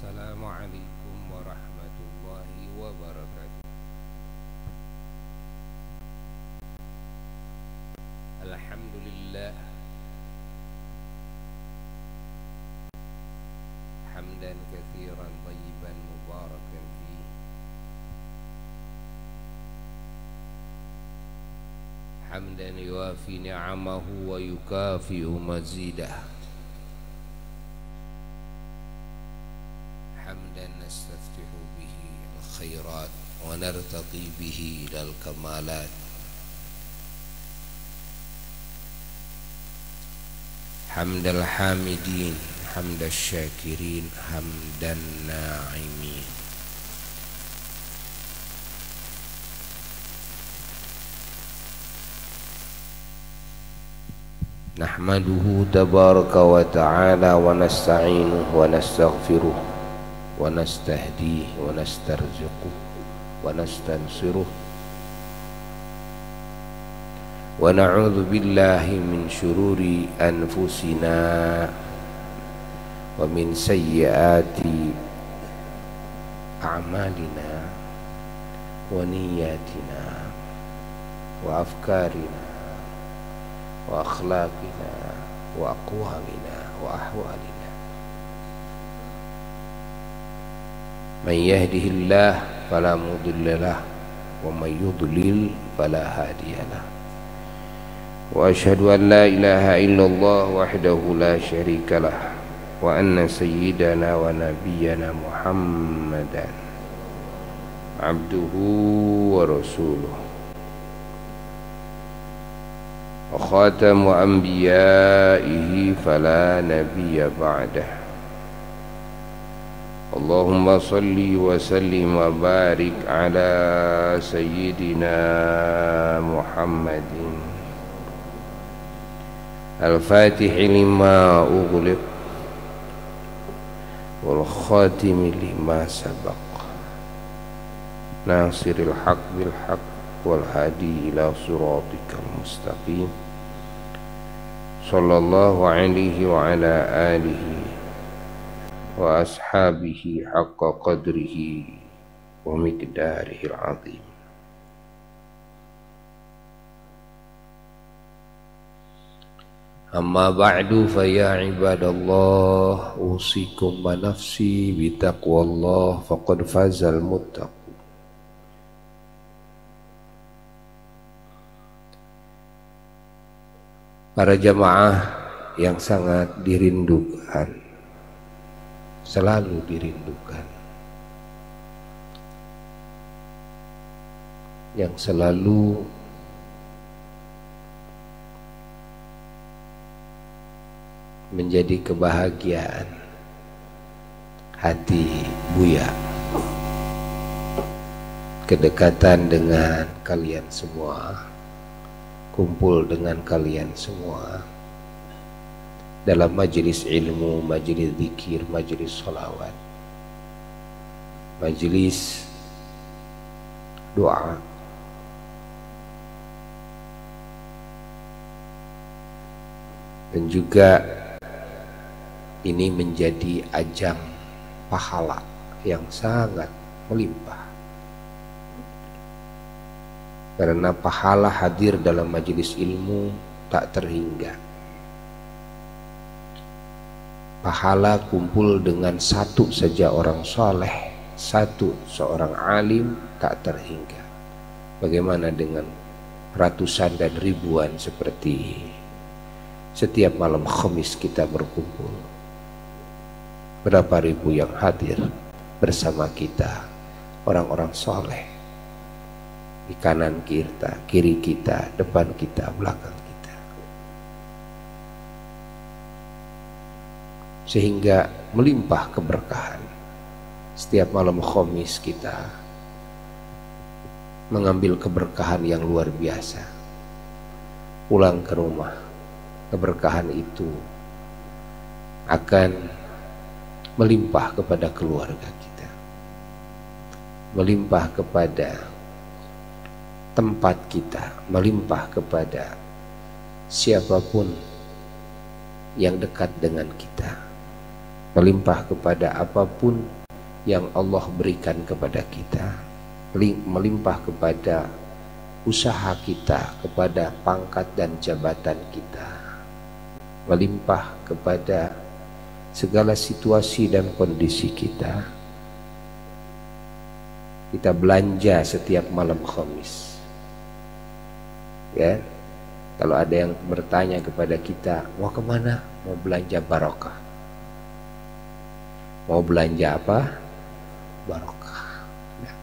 Assalamualaikum warahmatullahi wabarakatuh. Alhamdulillah hamdan katsiran thayyiban mubarakan fi hamdan yuwafi ni'amahu wa yukafi'u mazidah. حمدا نستفتح به الخيرات ونرتقي به إلى الكمالات. حمد الحامدين حمد الشاكرين حمد الناعمين. نحمده تبارك وتعالى ونستعينه ونستغفره ونستهديه ونسترزقه ونستنصره ونعوذ بالله من شرور أنفسنا ومن سيئات أعمالنا ونياتنا وأفكارنا وأخلاقنا وأقوالنا وأحوالنا. من يهده الله فلا مضل له ومن يضلل فلا هادي له. وأشهد أن لا إله إلا الله وحده لا شريك له وأن سيدنا ونبينا محمدا عبده ورسوله وخاتم أنبيائه فلا نبي بعده. اللهم صل وسلم وبارك على سيدنا محمد الفاتح لما أغلق والخاتم لما سبق ناصر الحق بالحق والهادي إلى صراطك المستقيم صلى الله عليه وعلى آله وأصحابه حق قدره ومقداره العظيم. أما بعد فيا عباد الله أوصيكم ونفسي بتقوى الله فقد فاز المتقون. Para jamaah yang sangat dirindukan, selalu dirindukan, yang selalu menjadi kebahagiaan hati Buya, kedekatan dengan kalian semua, kumpul dengan kalian semua dalam majelis ilmu, majelis zikir, majelis sholawat, majelis doa. Dan juga ini menjadi ajang pahala yang sangat melimpah. Karena pahala hadir dalam majelis ilmu tak terhingga. Pahala kumpul dengan satu saja orang soleh, seorang alim tak terhingga. Bagaimana dengan ratusan dan ribuan seperti setiap malam Khamis kita berkumpul? Berapa ribu yang hadir bersama kita, orang-orang soleh. Di kanan kita, kiri kita, depan kita, belakang kita. Sehingga melimpah keberkahan. Setiap malam Khamis kita mengambil keberkahan yang luar biasa. Pulang ke rumah, keberkahan itu akan melimpah kepada keluarga kita, melimpah kepada tempat kita, melimpah kepada siapapun yang dekat dengan kita. melimpah kepada apapun yang Allah berikan kepada kita, melimpah kepada usaha kita, kepada pangkat dan jabatan kita, melimpah kepada segala situasi dan kondisi kita. Kita belanja setiap malam Khamis, ya. Kalau ada yang bertanya kepada kita, mau kemana? Mau belanja barokah. Mau belanja apa? Barokah. Nah.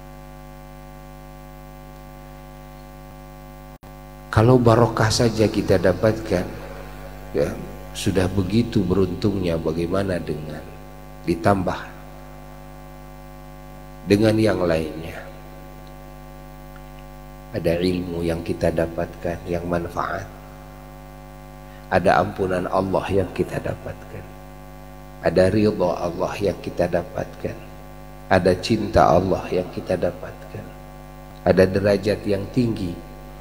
Kalau barokah saja kita dapatkan, ya, sudah begitu beruntungnya. Bagaimana dengan ditambah dengan yang lainnya? Ada ilmu yang kita dapatkan yang manfaat, ada ampunan Allah yang kita dapatkan, ada ridha Allah yang kita dapatkan, ada cinta Allah yang kita dapatkan, ada derajat yang tinggi.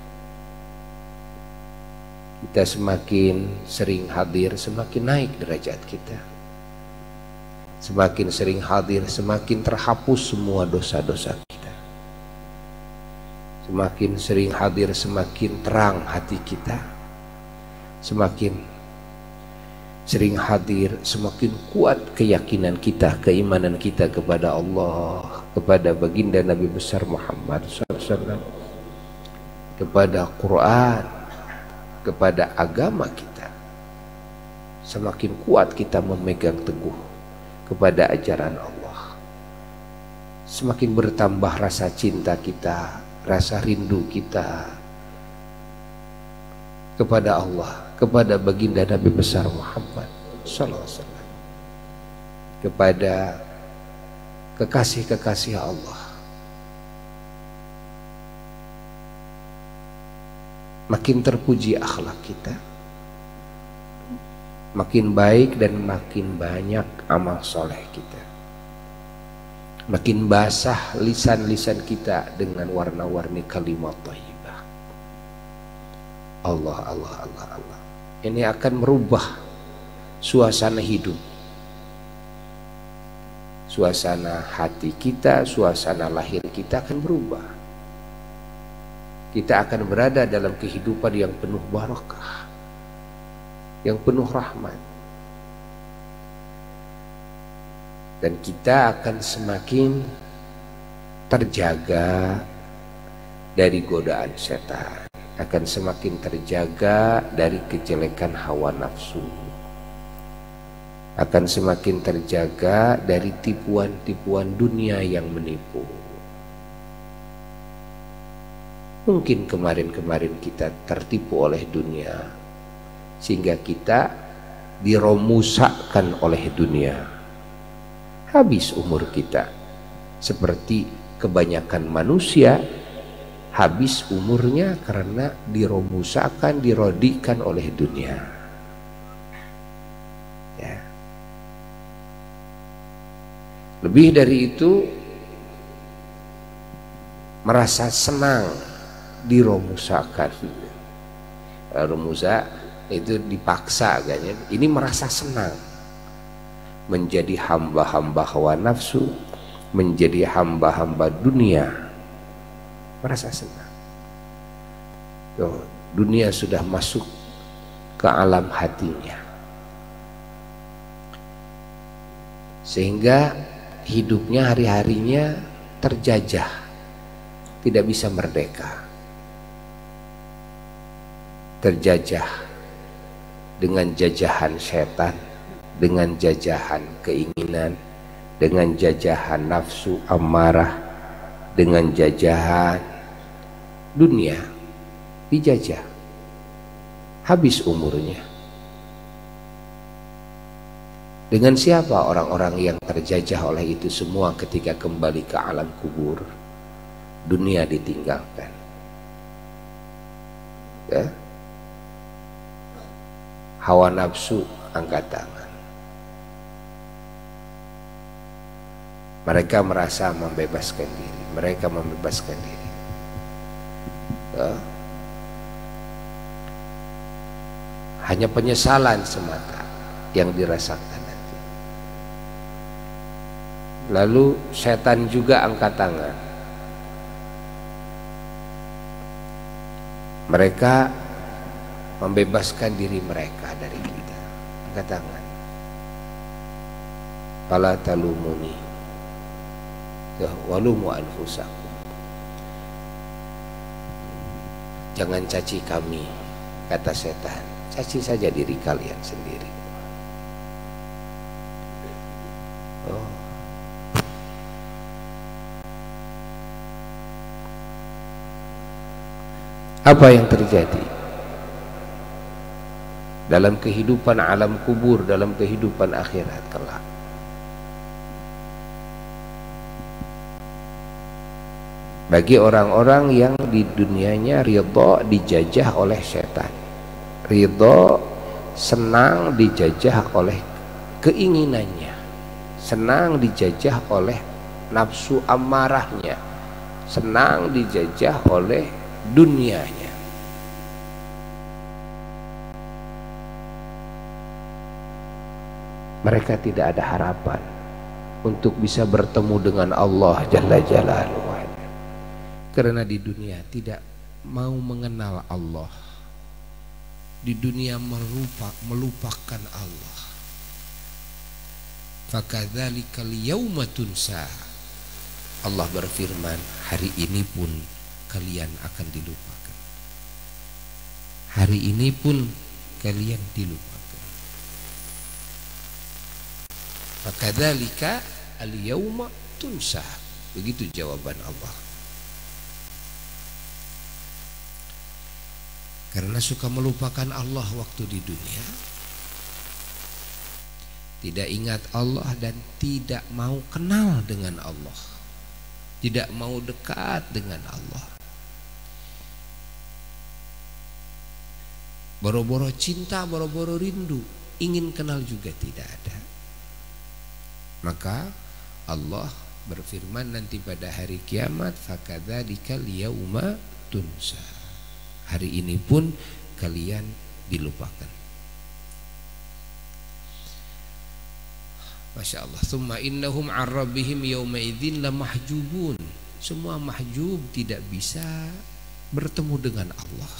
Kita semakin sering hadir, semakin naik derajat kita. Semakin sering hadir, semakin terhapus semua dosa-dosa kita. Semakin sering hadir, semakin terang hati kita. Semakin sering hadir, semakin kuat keyakinan kita, keimanan kita kepada Allah, kepada baginda Nabi besar Muhammad SAW, kepada Quran, kepada agama kita. Semakin kuat kita memegang teguh kepada ajaran Allah, semakin bertambah rasa cinta kita, rasa rindu kita kepada Allah, kepada baginda Nabi besar Muhammad sallallahu alaihi wasallam, kepada kekasih-kekasih Allah. Makin terpuji akhlak kita, makin baik dan makin banyak amal soleh kita. Makin basah lisan-lisan kita dengan warna-warni kalimat thayyibah. Allah, Allah, Allah, Allah. Ini akan merubah suasana hidup, suasana hati kita, suasana lahir kita akan berubah. Kita akan berada dalam kehidupan yang penuh barakah, yang penuh rahmat. Dan kita akan semakin terjaga dari godaan setan, akan semakin terjaga dari kejelekan hawa nafsu, akan semakin terjaga dari tipuan-tipuan dunia yang menipu. Mungkin kemarin-kemarin kita tertipu oleh dunia, sehingga kita diromusakkan oleh dunia. Habis umur kita seperti kebanyakan manusia, habis umurnya karena diromusakkan, dirodikan oleh dunia, ya. Lebih dari itu, merasa senang diromusakkan. Romusa itu dipaksa kayaknya. Ini merasa senang menjadi hamba-hamba hawa nafsu, menjadi hamba-hamba dunia, merasa senang. Tuh, dunia sudah masuk ke alam hatinya, sehingga hidupnya hari-harinya terjajah, tidak bisa merdeka, terjajah dengan jajahan setan, dengan jajahan keinginan, dengan jajahan nafsu amarah, dengan jajahan dunia, dijajah, habis umurnya. Dengan siapa orang-orang yang terjajah oleh itu semua ketika kembali ke alam kubur? Dunia ditinggalkan, ya. Hawa nafsu angkat tangan. Mereka merasa membebaskan diri, mereka membebaskan diri, ya. Hanya penyesalan semata yang dirasakan nanti. lalu setan juga angkat tangan. Mereka membebaskan diri mereka dari kita. Angkat tangan. Fala talumuni walumu anfusakum. Jangan caci kami, kata setan. Caci saja diri kalian sendiri. Oh. Apa yang terjadi dalam kehidupan alam kubur, dalam kehidupan akhirat kelak? Bagi orang-orang yang di dunianya ridho dijajah oleh setan, ridho senang dijajah oleh keinginannya, senang dijajah oleh nafsu amarahnya, senang dijajah oleh dunianya. Mereka tidak ada harapan untuk bisa bertemu dengan Allah Jalla Jalaluhu, karena di dunia tidak mau mengenal Allah, di dunia melupakan Allah. Fakadzalikal yauma tunsa. Allah berfirman, hari ini pun kalian akan dilupakan. Hari ini pun kalian dilupakan. Fakadzalika al-yauma tunsa. Begitu jawaban Allah. Karena suka melupakan Allah waktu di dunia, tidak ingat Allah dan tidak mau kenal dengan Allah, tidak mau dekat dengan Allah. Boro-boro cinta, boro-boro rindu, ingin kenal juga tidak ada. Maka Allah berfirman nanti pada hari kiamat, fakadzalika al-yauma tunsa. Hari ini pun kalian dilupakan. Masya Allah. Tsumma innahum 'an rabbihim yawma idzin lamahjubun. Semua mahjub, tidak bisa bertemu dengan Allah.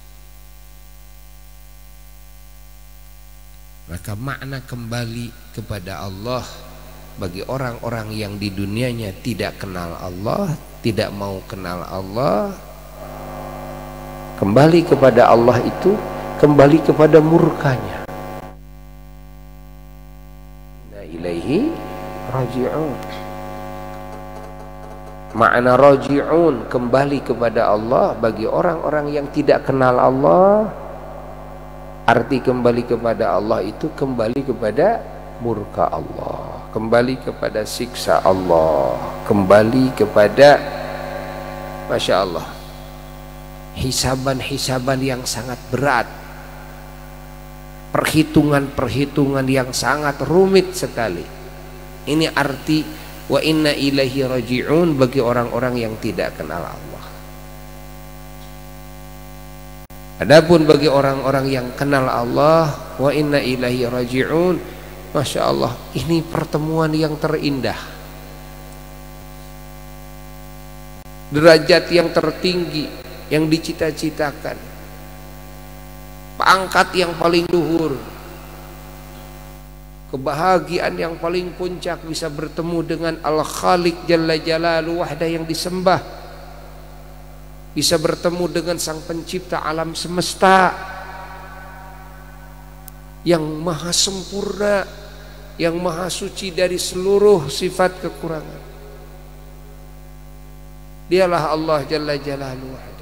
Maka makna kembali kepada Allah bagi orang-orang yang di dunianya tidak kenal Allah, tidak mau kenal Allah, kembali kepada Allah itu kembali kepada murkanya. Inna ilaihi raji'un. Makna raji'un, kembali kepada Allah bagi orang-orang yang tidak kenal Allah. Arti kembali kepada Allah itu kembali kepada murka Allah, kembali kepada siksa Allah, kembali kepada, Masya Allah, hisaban-hisaban yang sangat berat, perhitungan-perhitungan yang sangat rumit sekali. Ini arti wa inna ilaihi raji'un bagi orang-orang yang tidak kenal Allah. Adapun bagi orang-orang yang kenal Allah, wa inna ilaihi raji'un, Masya Allah, ini pertemuan yang terindah, derajat yang tertinggi yang dicita-citakan, pangkat yang paling luhur, kebahagiaan yang paling puncak bisa bertemu dengan Al-Khaliq Jalla Jalaluhu wahda yang disembah, bisa bertemu dengan Sang Pencipta alam semesta yang maha sempurna, yang maha suci dari seluruh sifat kekurangan. Dialah Allah Jalla Jalaluhu.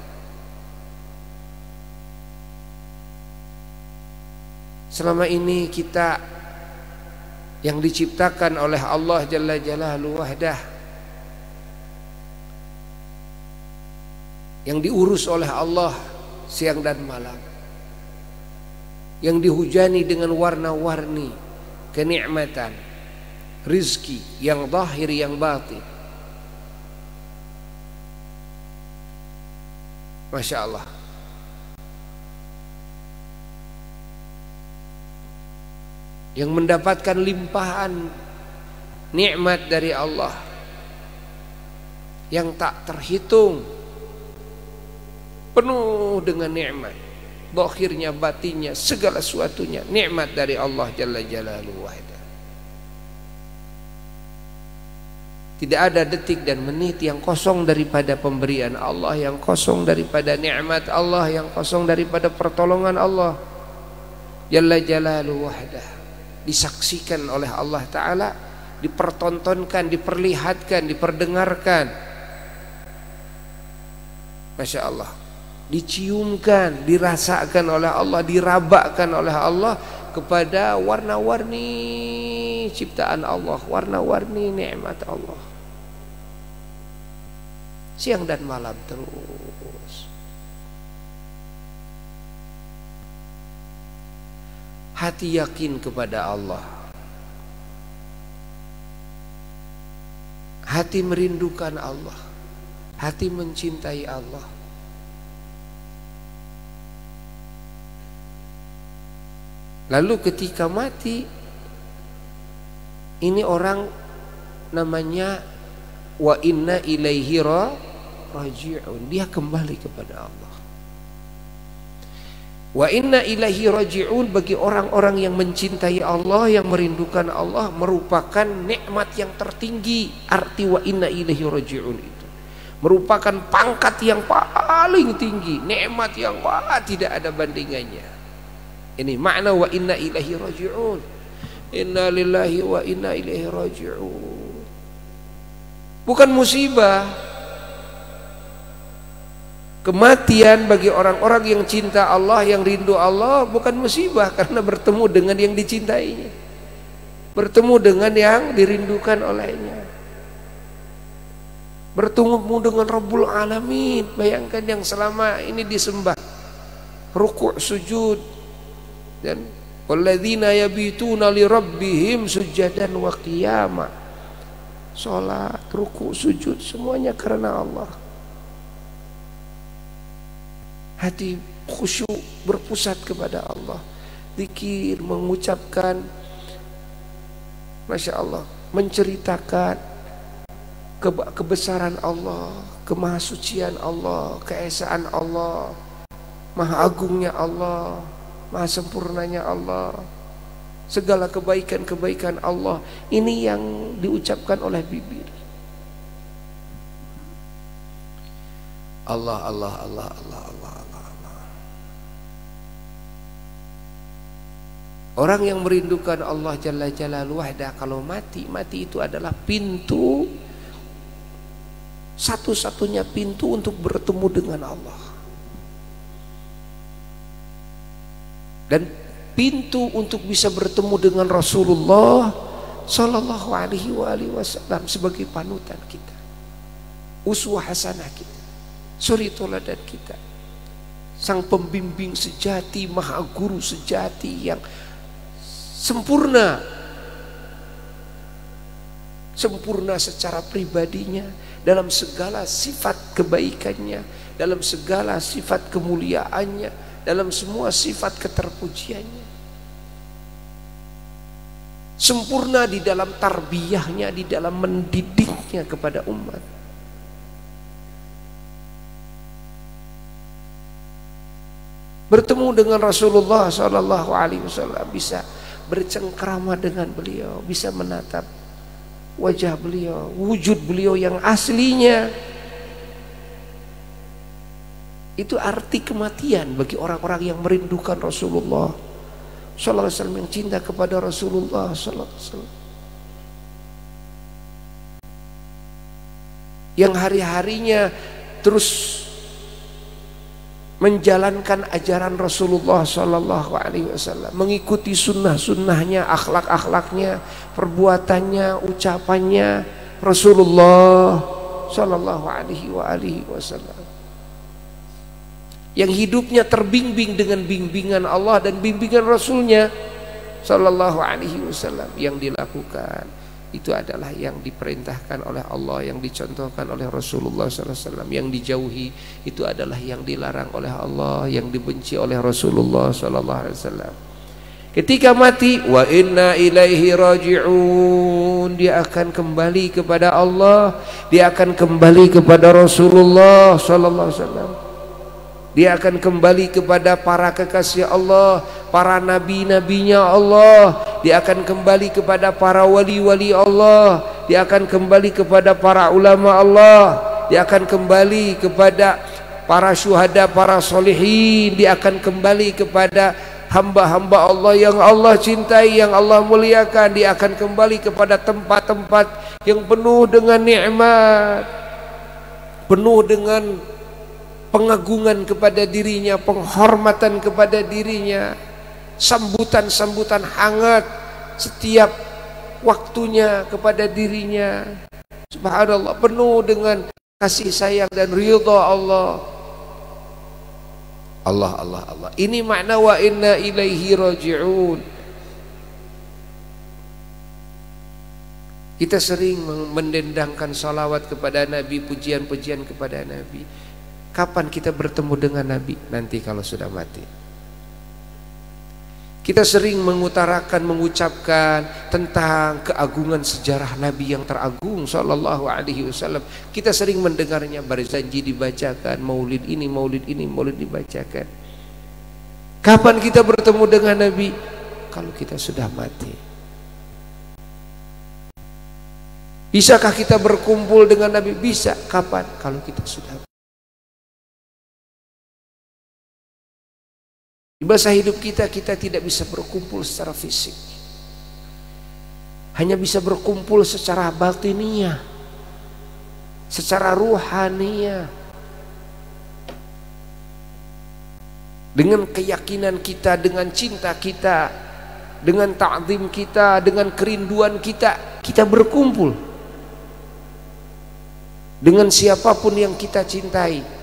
Selama ini kita yang diciptakan oleh Allah Jalla Jalaluhu wahdah, yang diurus oleh Allah siang dan malam, yang dihujani dengan warna-warni kenikmatan, rizki yang zahir yang batin. Masya Allah. Yang mendapatkan limpahan nikmat dari Allah yang tak terhitung, penuh dengan nikmat, zahirnya batinnya segala sesuatunya nikmat dari Allah Jalla Jalaluhu wahda. Tidak ada detik dan menit yang kosong daripada pemberian Allah, yang kosong daripada nikmat Allah, yang kosong daripada pertolongan Allah Jalla Jalaluhu wahda. Disaksikan oleh Allah Ta'ala, dipertontonkan, diperlihatkan, diperdengarkan. Masya Allah. Diciumkan, dirasakan oleh Allah, dirabakkan oleh Allah kepada warna-warni ciptaan Allah, warna-warni nikmat Allah. Siang dan malam terus. Hati yakin kepada Allah, hati merindukan Allah, hati mencintai Allah. Lalu ketika mati, ini orang namanya wa inna ilaihi raji'un, dia kembali kepada Allah. Wa inna ilaihi raji'un bagi orang-orang yang mencintai Allah, yang merindukan Allah, merupakan nikmat yang tertinggi. Arti wa inna ilaihi raji'un itu merupakan pangkat yang paling tinggi, nikmat yang tidak ada bandingannya. Ini makna wa inna ilaihi raji'un. Inna lillahi wa inna ilaihi raji'un. Bukan musibah. Kematian bagi orang-orang yang cinta Allah, yang rindu Allah, bukan musibah, karena bertemu dengan yang dicintainya, bertemu dengan yang dirindukan olehnya, bertemu dengan Rabbul Alamin. Bayangkan yang selama ini disembah, rukuk sujud, dan walladzina yabituna li rabbihim sujadan wa qiyama, salat, rukuk, sujud, semuanya karena Allah. Hati khusyuk, berpusat kepada Allah, zikir, mengucapkan, Masya Allah, menceritakan kebesaran Allah, kemahasucian Allah, keesaan Allah, maha agungnya Allah, maha sempurnanya Allah, segala kebaikan-kebaikan Allah. Ini yang diucapkan oleh bibir. Allah, Allah, Allah, Allah, Allah, Allah. Orang yang merindukan Allah Jalla Jalaluhu wahda, kalau mati itu adalah pintu, satu-satunya pintu untuk bertemu dengan Allah. Dan pintu untuk bisa bertemu dengan Rasulullah Sallallahu Alaihi Wasallam sebagai panutan kita, uswah hasanah kita, suri toladan kita, sang pembimbing sejati, maha guru sejati yang sempurna, sempurna secara pribadinya, dalam segala sifat kebaikannya, dalam segala sifat kemuliaannya, dalam semua sifat keterpujiannya, sempurna di dalam tarbiyahnya, di dalam mendidiknya kepada umat. Bertemu dengan Rasulullah Sallallahu Alaihi Wasallam, bisa bercengkrama dengan beliau, bisa menatap wajah beliau, wujud beliau yang aslinya. Itu arti kematian bagi orang-orang yang merindukan Rasulullah Sallallahu Alaihi Wasallam, yang cinta kepada Rasulullah Sallallahu Alaihi Wasallam, yang hari-harinya terus menjalankan ajaran Rasulullah Sallallahu Alaihi Wasallam, mengikuti sunnah-sunnahnya, akhlak-akhlaknya, perbuatannya, ucapannya Rasulullah Sallallahu Alaihi Wasallam, yang hidupnya terbimbing dengan bimbingan Allah dan bimbingan Rasulnya Sallallahu Alaihi Wasallam. Yang dilakukan itu adalah yang diperintahkan oleh Allah, yang dicontohkan oleh Rasulullah SAW. Yang dijauhi itu adalah yang dilarang oleh Allah, yang dibenci oleh Rasulullah SAW. Ketika mati, wa inna ilaihi raji'un, dia akan kembali kepada Allah, dia akan kembali kepada Rasulullah sallallahu alaihi wasallam. Dia akan kembali kepada para kekasih Allah, para nabi-nabinya Allah. Dia akan kembali kepada para wali-wali Allah. Dia akan kembali kepada para ulama Allah. Dia akan kembali kepada para syuhada, para solihin. Dia akan kembali kepada hamba-hamba Allah yang Allah cintai, yang Allah muliakan. Dia akan kembali kepada tempat-tempat yang penuh dengan nikmat, penuh dengan pengagungan kepada dirinya, penghormatan kepada dirinya, sambutan-sambutan hangat setiap waktunya kepada dirinya. Subhanallah, penuh dengan kasih sayang dan ridha Allah. Allah. Ini makna wa inna ilaihi raji'un. Kita sering mendendangkan salawat kepada Nabi, pujian-pujian kepada Nabi. Kapan kita bertemu dengan Nabi? Nanti kalau sudah mati. Kita sering mengutarakan, mengucapkan tentang keagungan sejarah Nabi yang teragung sallallahu alaihi wasallam. Kita sering mendengarnya, barzanji dibacakan, maulid ini, maulid dibacakan. Kapan kita bertemu dengan Nabi? Kalau kita sudah mati. Bisakah kita berkumpul dengan Nabi? Bisa. Kapan? Kalau kita sudah mati. Di masa hidup kita tidak bisa berkumpul secara fisik, hanya bisa berkumpul secara batiniah, secara ruhaniyah, dengan keyakinan kita, dengan cinta kita, dengan ta'zim kita, dengan kerinduan kita, kita berkumpul dengan siapapun yang kita cintai.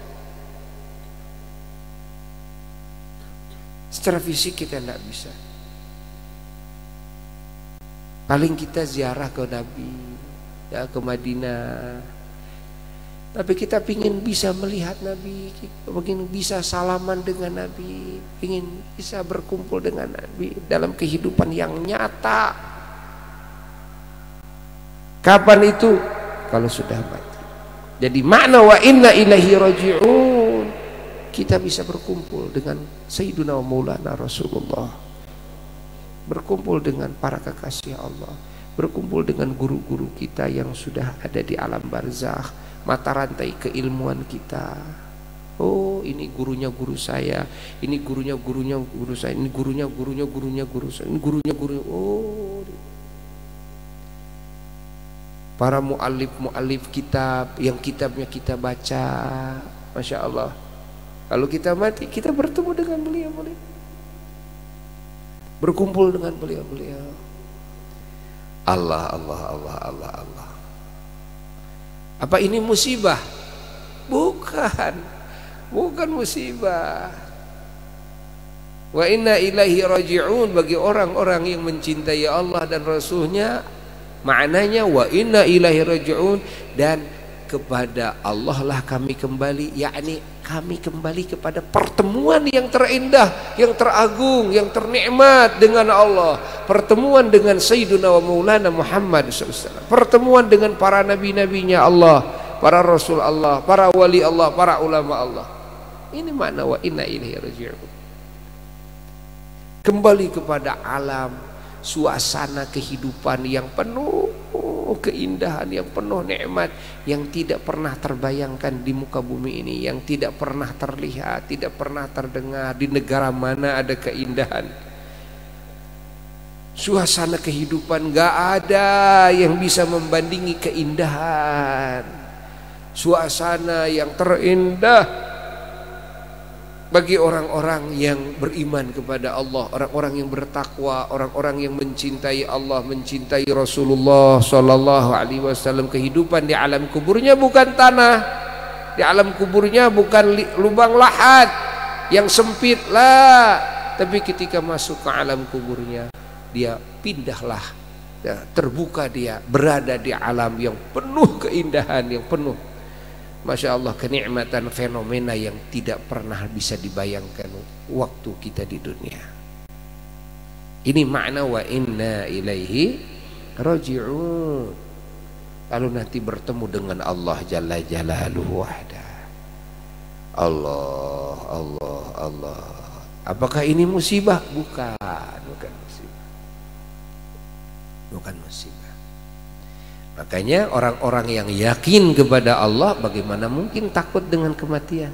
Secara fisik kita tidak bisa. Paling kita ziarah ke Nabi, ya, ke Madinah. Tapi kita ingin bisa melihat Nabi, ingin bisa salaman dengan Nabi, ingin bisa berkumpul dengan Nabi dalam kehidupan yang nyata. Kapan itu? Kalau sudah mati. Jadi makna wa inna ilaihi raji'un, kita bisa berkumpul dengan Sayyiduna Maulana Rasulullah, berkumpul dengan para kekasih Allah, berkumpul dengan guru-guru kita yang sudah ada di alam barzakh, mata rantai keilmuan kita. Oh, ini gurunya guru saya, ini gurunya guru saya, ini gurunya guru saya, ini gurunya. Oh, para mu'alif kitab yang kitabnya kita baca, Masya Allah. Kalau kita mati, kita bertemu dengan beliau-beliau, berkumpul dengan beliau-beliau. Allah. Apa ini musibah? Bukan musibah. Wa inna ilaihi raji'un, bagi orang-orang yang mencintai Allah dan Rasulnya, maknanya wa inna ilaihi raji'un, dan kepada Allah lah kami kembali, yakni kami kembali kepada pertemuan yang terindah, yang teragung, yang ternikmat dengan Allah, pertemuan dengan Sayyiduna wa Maulana Muhammad SAW, pertemuan dengan para nabi-nabinya Allah, para rasul Allah, para wali Allah, para ulama Allah. Ini makna wa inna ilaihi raji'un. Kembali kepada alam, suasana kehidupan yang penuh keindahan, yang penuh nikmat, yang tidak pernah terbayangkan di muka bumi ini, yang tidak pernah terlihat, tidak pernah terdengar. Di negara mana ada keindahan? Suasana kehidupan gak ada yang bisa membandingi keindahan. Suasana yang terindah bagi orang-orang yang beriman kepada Allah, orang-orang yang bertakwa, orang-orang yang mencintai Allah, mencintai Rasulullah sallallahu alaihi wasallam. Kehidupan di alam kuburnya bukan tanah, di alam kuburnya bukan lubang lahat yang sempit lah, tapi ketika masuk ke alam kuburnya, dia pindahlah, ya, terbuka, dia berada di alam yang penuh keindahan, yang penuh, Masya Allah, kenikmatan, fenomena yang tidak pernah bisa dibayangkan waktu kita di dunia. Ini makna wa inna ilaihi raji'un. Lalu nanti bertemu dengan Allah Jalla Jalaluhu wahda. Allah, Allah, Allah. Apakah ini musibah? Bukan, bukan musibah. Bukan musibah. Makanya orang-orang yang yakin kepada Allah, bagaimana mungkin takut dengan kematian?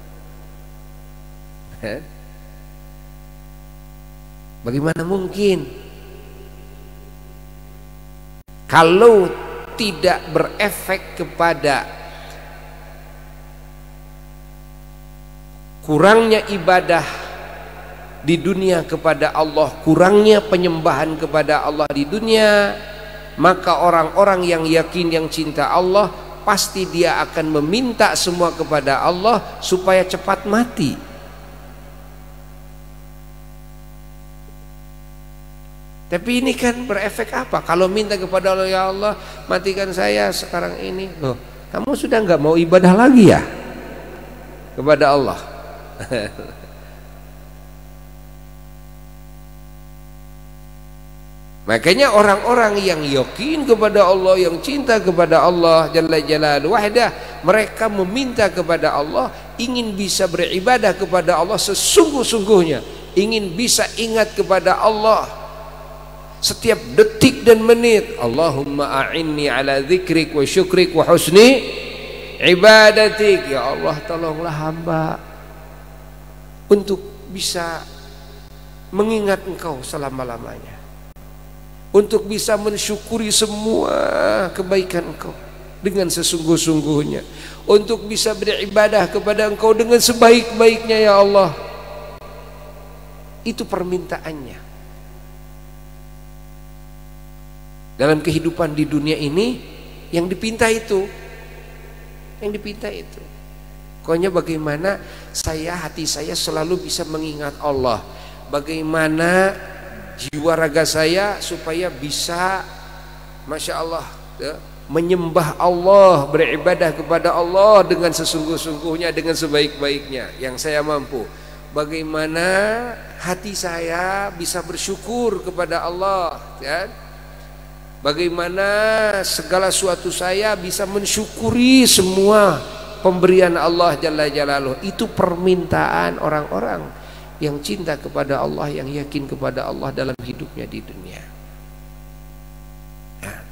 Bagaimana mungkin? Kalau tidak berefek kepada kurangnya ibadah di dunia kepada Allah, kurangnya penyembahan kepada Allah di dunia, maka orang-orang yang yakin, yang cinta Allah, pasti dia akan meminta semua kepada Allah supaya cepat mati. Tapi ini kan berefek apa? Kalau minta kepada Allah, ya Allah matikan saya sekarang ini. Loh, kamu sudah nggak mau ibadah lagi ya kepada Allah? Makanya orang-orang yang yakin kepada Allah, yang cinta kepada Allah Jalla Jalaluhu wahdah, mereka meminta kepada Allah, ingin bisa beribadah kepada Allah sesungguh-sungguhnya, ingin bisa ingat kepada Allah setiap detik dan menit. Allahumma a'inni ala dzikrik wa syukrik wa husni ibadatik. Ya Allah, tolonglah hamba untuk bisa mengingat Engkau selama-lamanya, untuk bisa mensyukuri semua kebaikan Engkau dengan sesungguh-sungguhnya, untuk bisa beribadah kepada Engkau dengan sebaik-baiknya. Ya Allah, itu permintaannya. Dalam kehidupan di dunia ini yang dipinta itu, yang dipinta itu. Pokoknya bagaimana hati saya selalu bisa mengingat Allah, bagaimana jiwa raga saya supaya bisa, masya Allah, menyembah Allah, beribadah kepada Allah dengan sesungguh-sungguhnya, dengan sebaik-baiknya yang saya mampu. Bagaimana hati saya bisa bersyukur kepada Allah, kan? Bagaimana segala sesuatu saya bisa mensyukuri semua pemberian Allah Jalla Jalaluhu. Itu permintaan orang-orang yang cinta kepada Allah, yang yakin kepada Allah dalam hidupnya di dunia. Nah,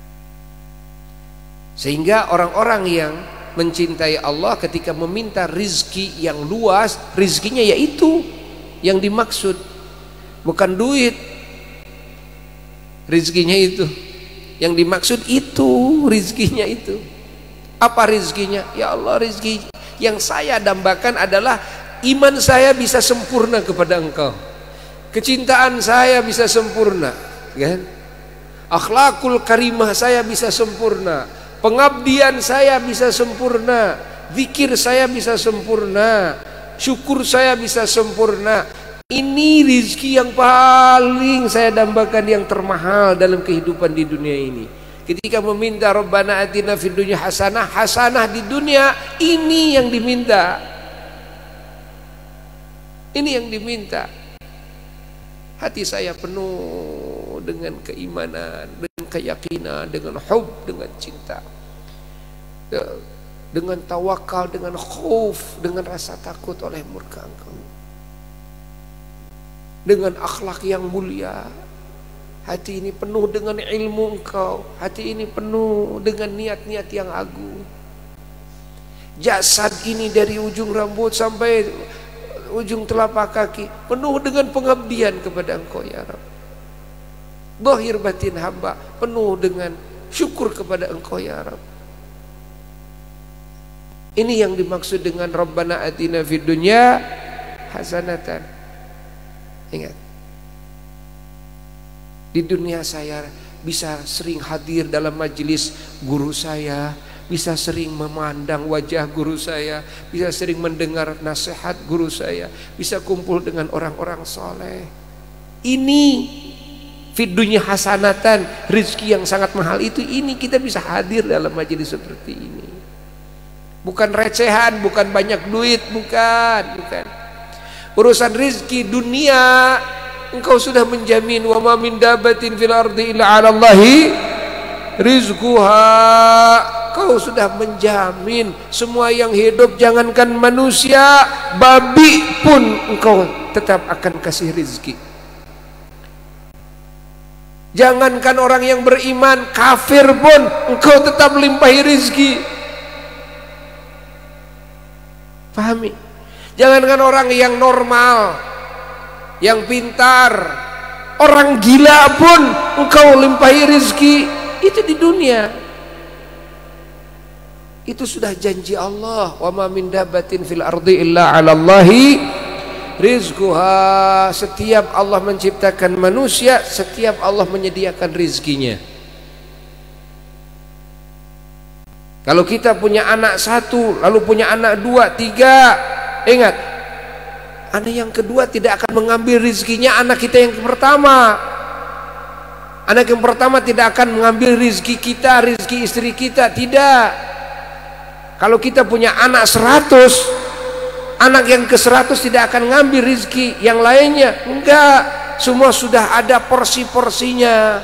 sehingga orang-orang yang mencintai Allah ketika meminta rizki yang luas, rizkinya yaitu yang dimaksud, bukan duit. Rizkinya itu yang dimaksud, itu rizkinya itu. Apa rizkinya? Ya Allah, rizki yang saya dambakan adalah iman saya bisa sempurna kepada Engkau, kecintaan saya bisa sempurna, kan? Akhlakul karimah saya bisa sempurna, pengabdian saya bisa sempurna, zikir saya bisa sempurna, syukur saya bisa sempurna. Ini rizki yang paling saya dambakan, yang termahal dalam kehidupan di dunia ini. Ketika meminta Rabbana atina fid dunya hasanah, hasanah di dunia, ini yang diminta. Ini yang diminta. Hati saya penuh dengan keimanan, dengan keyakinan, dengan hub, dengan cinta, dengan tawakal, dengan khauf, dengan rasa takut oleh murka Engkau, dengan akhlak yang mulia. Hati ini penuh dengan ilmu Engkau, hati ini penuh dengan niat-niat yang agung. Jasad ini dari ujung rambut sampai ujung telapak kaki penuh dengan pengabdian kepada Engkau ya Rabb. Zahir batin hamba penuh dengan syukur kepada Engkau ya Rabb. Ini yang dimaksud dengan Rabbana atina fid dunya hasanatan. Ingat, di dunia saya bisa sering hadir dalam majelis guru saya, bisa sering memandang wajah guru saya, bisa sering mendengar nasihat guru saya, bisa kumpul dengan orang-orang soleh. Ini fid dunya hasanatan, rezeki yang sangat mahal itu. Ini kita bisa hadir dalam majelis seperti ini. Bukan recehan, bukan banyak duit, bukan. Urusan rizki dunia engkau sudah menjamin wa ma min dabbatin fil ardi illa 'ala Allahi rizquha. Kau sudah menjamin semua yang hidup, jangankan manusia, babi pun engkau tetap akan kasih rizki. Jangankan orang yang beriman, kafir pun engkau tetap limpahi rizki. Pahami? Jangankan orang yang normal, yang pintar, orang gila pun engkau limpahi rizki. Itu di dunia. Itu sudah janji Allah, wa ma min dabbatin fil ardi illa 'ala Allahi rizquha. Setiap Allah menciptakan manusia, setiap Allah menyediakan rizkinya. Kalau kita punya anak satu, lalu punya anak dua, tiga, ingat, anak yang kedua tidak akan mengambil rizkinya anak kita yang pertama. Anak yang pertama tidak akan mengambil rizki kita, rizki istri kita, tidak. Kalau kita punya anak 100, anak yang ke-100 tidak akan ngambil rizki yang lainnya, enggak. Semua sudah ada porsi-porsinya.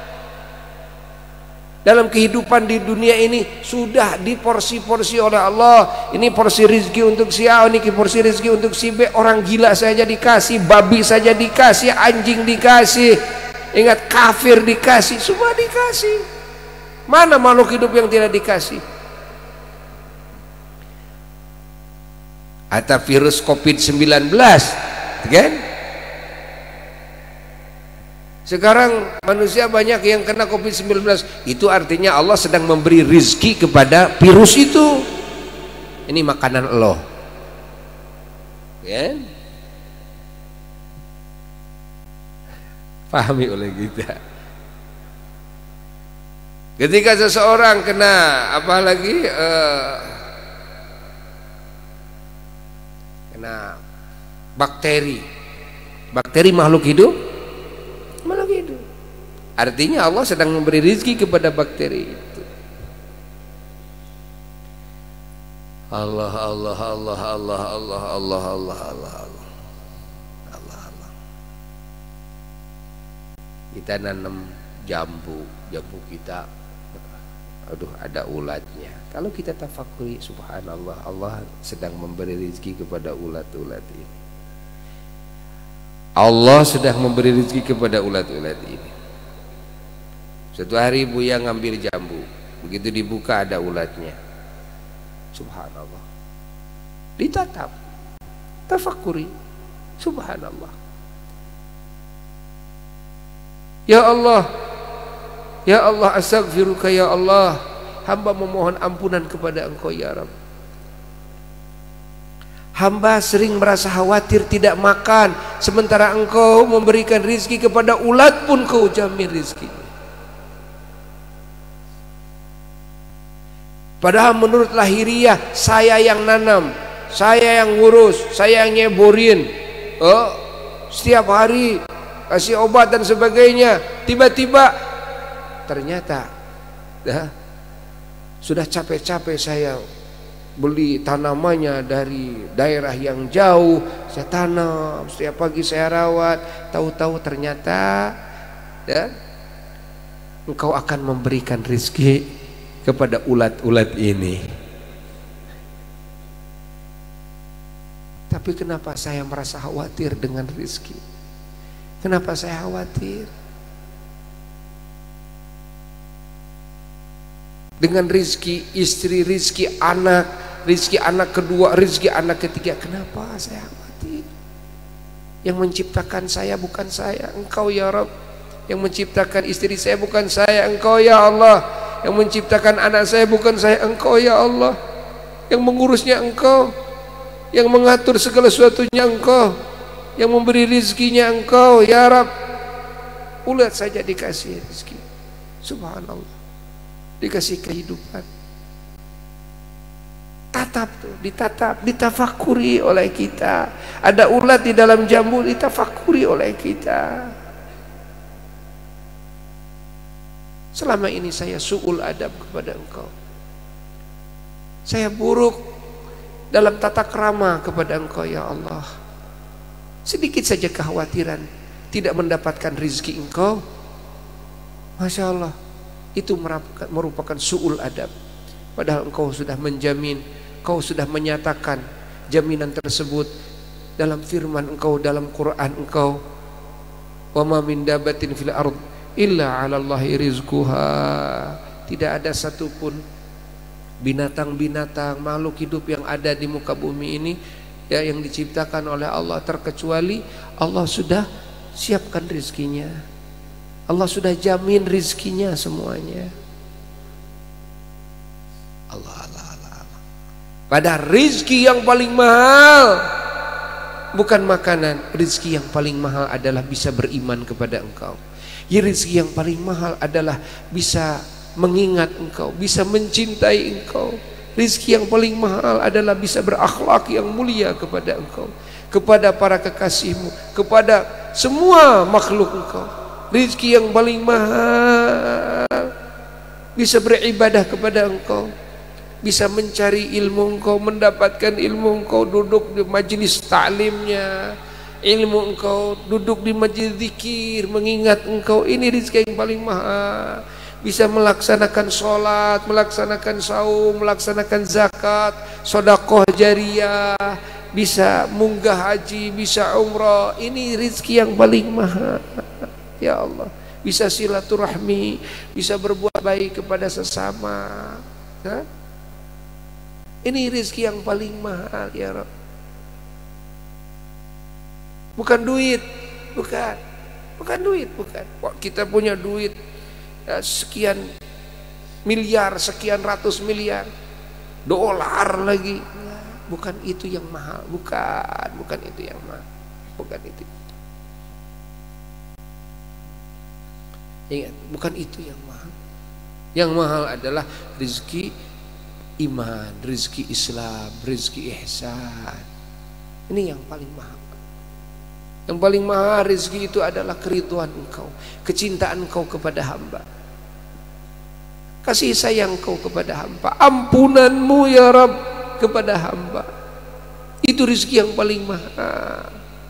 Dalam kehidupan di dunia ini sudah diporsi-porsi oleh Allah. Ini porsi rizki untuk si A, ini porsi rizki untuk si B. Orang gila saja dikasih, babi saja dikasih, anjing dikasih, ingat, kafir dikasih, semua dikasih. Mana makhluk hidup yang tidak dikasih? Atau virus COVID-19, kan? Sekarang manusia banyak yang kena COVID-19. Itu artinya Allah sedang memberi rizki kepada virus itu. Ini makanan Allah, kan? Pahami oleh kita. Ketika seseorang kena apalagi kena bakteri makhluk hidup, artinya Allah sedang memberi rizki kepada bakteri itu. Allah Allah Allah Allah Allah Allah Allah Allah Allah Allah. Kita nanam jambu kita, aduh, ada ulatnya. Kalau kita tafakuri, subhanallah, Allah sedang memberi rezeki kepada ulat-ulat ini. Allah sedang memberi rezeki kepada ulat-ulat ini. Suatu hari Buya ngambil jambu, begitu dibuka ada ulatnya. Subhanallah. Ditatap, tafakuri, subhanallah. Ya Allah, astaghfiruka ya Allah. Hamba memohon ampunan kepada Engkau ya Rabb. Hamba sering merasa khawatir tidak makan, sementara Engkau memberikan rizki kepada ulat pun Kau jamin rizkinya. Padahal menurut lahiriah saya yang nanam, saya yang ngurus, saya yang nyeborin, setiap hari kasih obat dan sebagainya. Tiba-tiba ternyata sudah capek-capek saya beli tanamannya dari daerah yang jauh, saya tanam, setiap pagi saya rawat, tahu-tahu ternyata Engkau akan memberikan rizki kepada ulat-ulat ini. Tapi kenapa saya merasa khawatir dengan rizki? Kenapa saya khawatir? Dengan rizki istri, rizki anak kedua, rizki anak ketiga. Kenapa saya khawatir? Yang menciptakan saya bukan saya, Engkau ya Rabb. Yang menciptakan istri saya bukan saya, Engkau ya Allah. Yang menciptakan anak saya bukan saya, Engkau ya Allah. Yang mengurusnya Engkau, yang mengatur segala sesuatunya Engkau, yang memberi rizkinya Engkau ya Rabb. Ulat saja dikasih rizki, subhanallah, dikasih kehidupan. Tatap tuh, ditatap, ditafakuri oleh kita. Ada ulat di dalam jambu, ditafakuri oleh kita. Selama ini saya su'ul adab kepada Engkau, saya buruk dalam tata krama kepada Engkau ya Allah. Sedikit saja kekhawatiran, tidak mendapatkan rizki engkau, Masya Allah, itu merupakan su'ul adab. Padahal engkau sudah menjamin, engkau sudah menyatakan jaminan tersebut dalam firman engkau, dalam Quran engkau, wa ma min dabatin fil ard illa 'ala Allahi rizquha. Tidak ada satupun binatang-binatang, makhluk hidup yang ada di muka bumi ini ya, yang diciptakan oleh Allah, terkecuali Allah sudah siapkan rizkinya. Allah sudah jamin rizkinya semuanya. Allah. Pada rizki yang paling mahal bukan makanan. Rizki yang paling mahal adalah bisa beriman kepada engkau. Ya, rizki yang paling mahal adalah bisa mengingat engkau, bisa mencintai engkau. Rizki yang paling mahal adalah bisa berakhlak yang mulia kepada engkau, kepada para kekasihmu, kepada semua makhluk engkau. Rizki yang paling mahal bisa beribadah kepada engkau, bisa mencari ilmu engkau, mendapatkan ilmu engkau, duduk di majelis ta'limnya, ilmu engkau, duduk di majelis zikir, mengingat engkau. Ini rizki yang paling mahal. Bisa melaksanakan sholat, melaksanakan saum, melaksanakan zakat, sedekah jariyah, bisa munggah haji, bisa umrah. Ini rizki yang paling mahal. Ya Allah, bisa silaturahmi, bisa berbuat baik kepada sesama. Hah? Ini rizki yang paling mahal ya Rabb. Bukan duit, bukan duit, bukan. Kok kita punya duit ya, sekian miliar, sekian ratus miliar dolar lagi, bukan itu yang mahal, bukan itu yang mahal, bukan itu. Ingat, bukan itu yang mahal. Yang mahal adalah rezeki iman, rezeki Islam, rezeki ihsan. Ini yang paling mahal. Yang paling mahal rezeki itu adalah keriduan engkau, kecintaan engkau kepada hamba, kasih sayang engkau kepada hamba, ampunanmu ya Rabb kepada hamba. Itu rezeki yang paling mahal.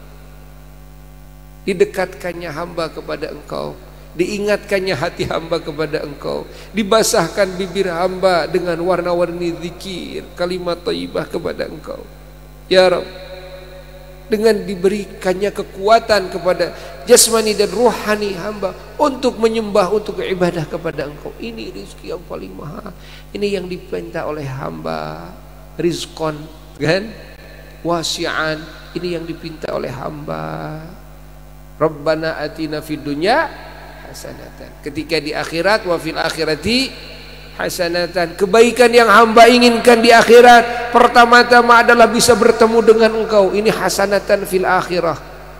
Didekatkannya hamba kepada engkau, diingatkannya hati hamba kepada engkau, dibasahkan bibir hamba dengan warna-warni zikir, kalimat thayyibah kepada engkau ya Rabb. Dengan diberikannya kekuatan kepada jasmani dan rohani hamba untuk menyembah, untuk ibadah kepada engkau. Ini rizki yang paling mahal. Ini yang dipinta oleh hamba, rizqan kan wasi'an. Ini yang dipinta oleh hamba. Rabbana atina fid dunya hasanatan. Ketika di akhirat, wa fil akhirati hasanatan. Kebaikan yang hamba inginkan di akhirat pertama-tama adalah bisa bertemu dengan engkau. Ini hasanatan fil akhirah.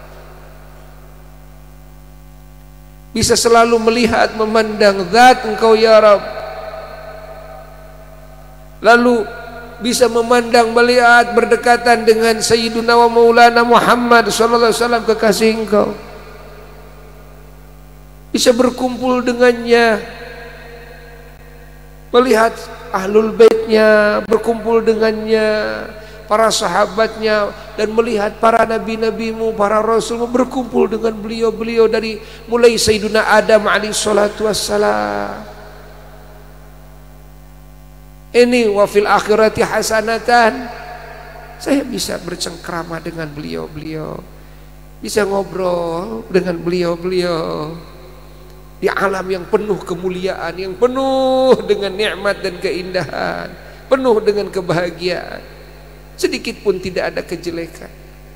Bisa selalu melihat, memandang zat engkau ya Rabb. Lalu bisa memandang, melihat, berdekatan dengan Sayyiduna wa Maulana Muhammad sallallahu alaihi wasallam, kekasih engkau. Bisa berkumpul dengannya, melihat ahlul baitnya, berkumpul dengannya, para sahabatnya, dan melihat para nabi-nabimu, para rasulmu, berkumpul dengan beliau-beliau dari mulai Sayyiduna Adam alaihi salatu wassalam. Ini wa fil akhirati hasanatan. Saya bisa bercengkrama dengan beliau-beliau, bisa ngobrol dengan beliau-beliau di alam yang penuh kemuliaan, yang penuh dengan nikmat dan keindahan, penuh dengan kebahagiaan. Sedikit pun tidak ada kejelekan.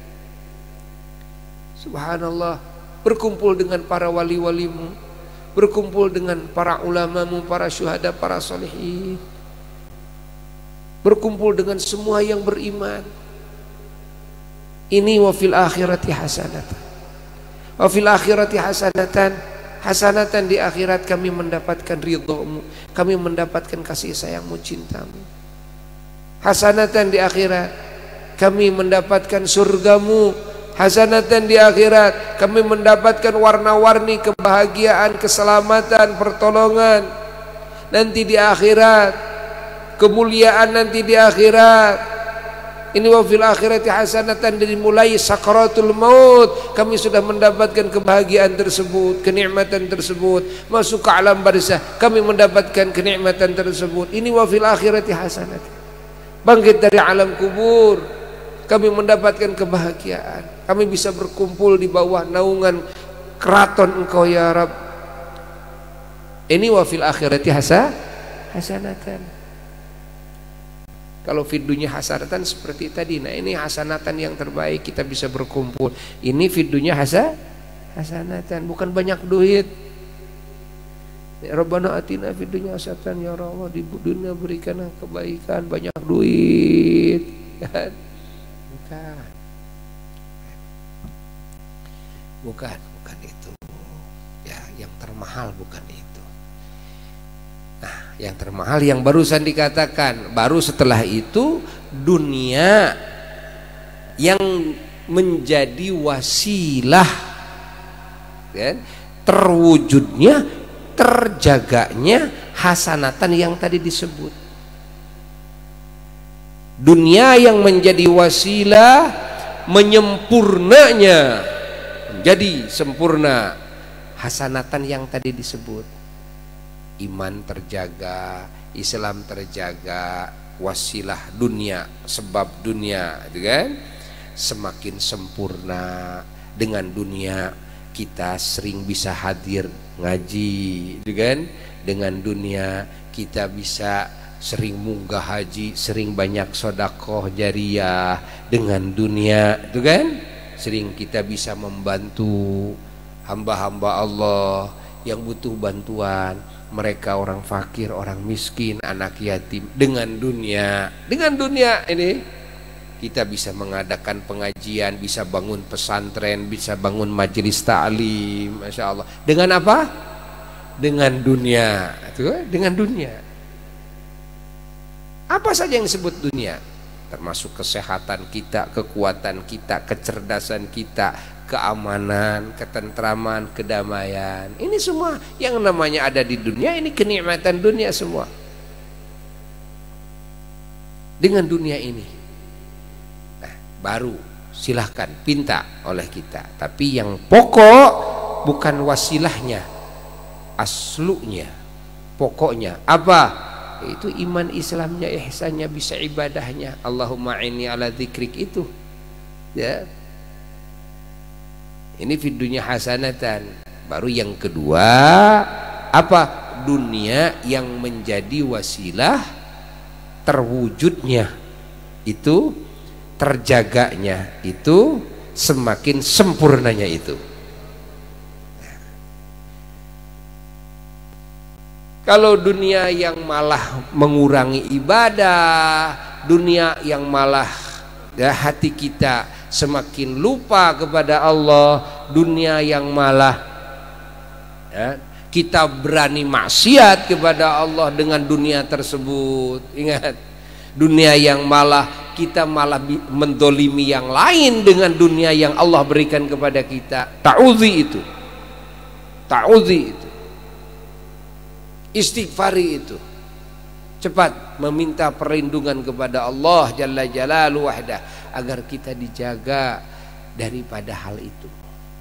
Subhanallah, berkumpul dengan para wali-walimu, berkumpul dengan para ulamamu, para syuhada, para sholihin, berkumpul dengan semua yang beriman. Ini wa fil akhirati hasanatan. Wa fil akhirati hasanatan. Hasanatan, di akhirat kami mendapatkan ridhomu, kami mendapatkan kasih sayangmu, cintamu. Hasanatan, di akhirat kami mendapatkan surgamu. Hasanatan, di akhirat kami mendapatkan warna-warni kebahagiaan, keselamatan, pertolongan. Nanti di akhirat, kemuliaan nanti di akhirat. Ini wa fil akhirati hasanatan, dari mulai sakaratul maut kami sudah mendapatkan kebahagiaan tersebut, kenikmatan tersebut. Masuk ke alam barzah kami mendapatkan kenikmatan tersebut. Ini wa fil akhirati hasanatan. Bangkit dari alam kubur kami mendapatkan kebahagiaan. Kami bisa berkumpul di bawah naungan keraton Engkau ya Rabb. Ini wa fil akhirati hasanatan. Kalau fid dunya hasanatan seperti tadi, nah ini hasanatan yang terbaik, kita bisa berkumpul. Ini fid dunya hasanatan, bukan banyak duit. Ya Rabbana atina fid dunya hasanatan, ya Allah di dunia berikan kebaikan, banyak duit. Kan? Bukan itu. Ya, yang termahal bukan itu. Nah, yang termahal yang barusan dikatakan. Baru setelah itu dunia yang menjadi wasilah, kan? Terwujudnya, terjaganya hasanatan yang tadi disebut. Dunia yang menjadi wasilah, menyempurnanya, menjadi sempurna hasanatan yang tadi disebut. Iman terjaga, Islam terjaga, wasilah dunia, sebab dunia, gitu kan? Semakin sempurna. Dengan dunia kita sering bisa hadir ngaji, gitu kan? Dengan dunia kita bisa sering munggah haji, sering banyak sedekah jariyah. Dengan dunia, itu kan? Sering kita bisa membantu hamba-hamba Allah yang butuh bantuan, mereka orang fakir, orang miskin, anak yatim. Dengan dunia ini kita bisa mengadakan pengajian, bisa bangun pesantren, bisa bangun majelis ta'lim, masya Allah. Dengan apa? Dengan dunia. Dengan dunia. Apa saja yang disebut dunia? Termasuk kesehatan kita, kekuatan kita, kecerdasan kita, keamanan, ketentraman, kedamaian. Ini semua yang namanya ada di dunia, ini kenikmatan dunia semua. Dengan dunia ini, nah, baru silahkan pinta oleh kita. Tapi yang pokok bukan wasilahnya, aslunya, pokoknya apa? Itu iman Islamnya, ihsannya, bisa ibadahnya. Allahumma inni ala dzikrik itu, ya. Ini fid dunya hasanatan. Baru yang kedua apa? Dunia yang menjadi wasilah terwujudnya itu, terjaganya itu, semakin sempurnanya itu. Kalau dunia yang malah mengurangi ibadah, dunia yang malah ya, hati kita semakin lupa kepada Allah, dunia yang malah ya, kita berani maksiat kepada Allah dengan dunia tersebut. Ingat, dunia yang malah kita malah mendolimi yang lain dengan dunia yang Allah berikan kepada kita. Ta'udzi itu, istighfari itu, cepat meminta perlindungan kepada Allah Jalla Jalaluhu wahdah agar kita dijaga daripada hal itu.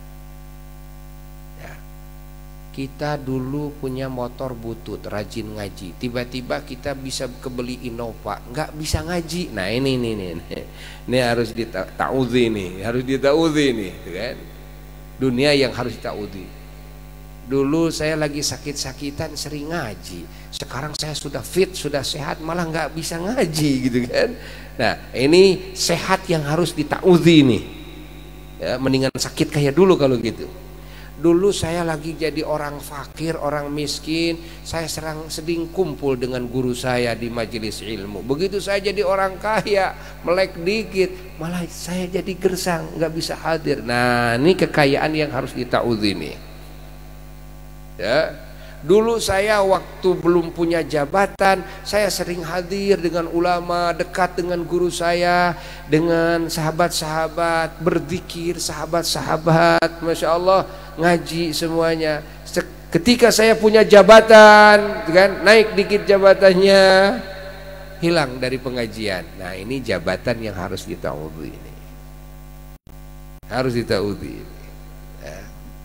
Ya. Kita dulu punya motor butut, rajin ngaji, tiba-tiba kita bisa kebeli Innova, nggak bisa ngaji. Nah ini harus dita'udzi nih, harus dita'udzi nih, kan? Dunia yang harus dita'udzi. Dulu saya lagi sakit-sakitan sering ngaji, sekarang saya sudah fit, sudah sehat, malah nggak bisa ngaji, gitu kan? Nah ini sehat yang harus dita'udzi nih, ya, mendingan sakit kayak dulu kalau gitu. Dulu saya lagi jadi orang fakir, orang miskin, saya sering kumpul dengan guru saya di majelis ilmu. Begitu saya jadi orang kaya, melek dikit, malah saya jadi gersang, nggak bisa hadir. Nah ini kekayaan yang harus dita'udzi nih. Ya, dulu saya waktu belum punya jabatan, saya sering hadir dengan ulama, dekat dengan guru saya, dengan sahabat-sahabat, berzikir, sahabat-sahabat, masya Allah, ngaji semuanya. Ketika saya punya jabatan, kan, naik dikit jabatannya, hilang dari pengajian. Nah, ini jabatan yang harus dita'udhu ini. Harus dita'udhu ini. Ya.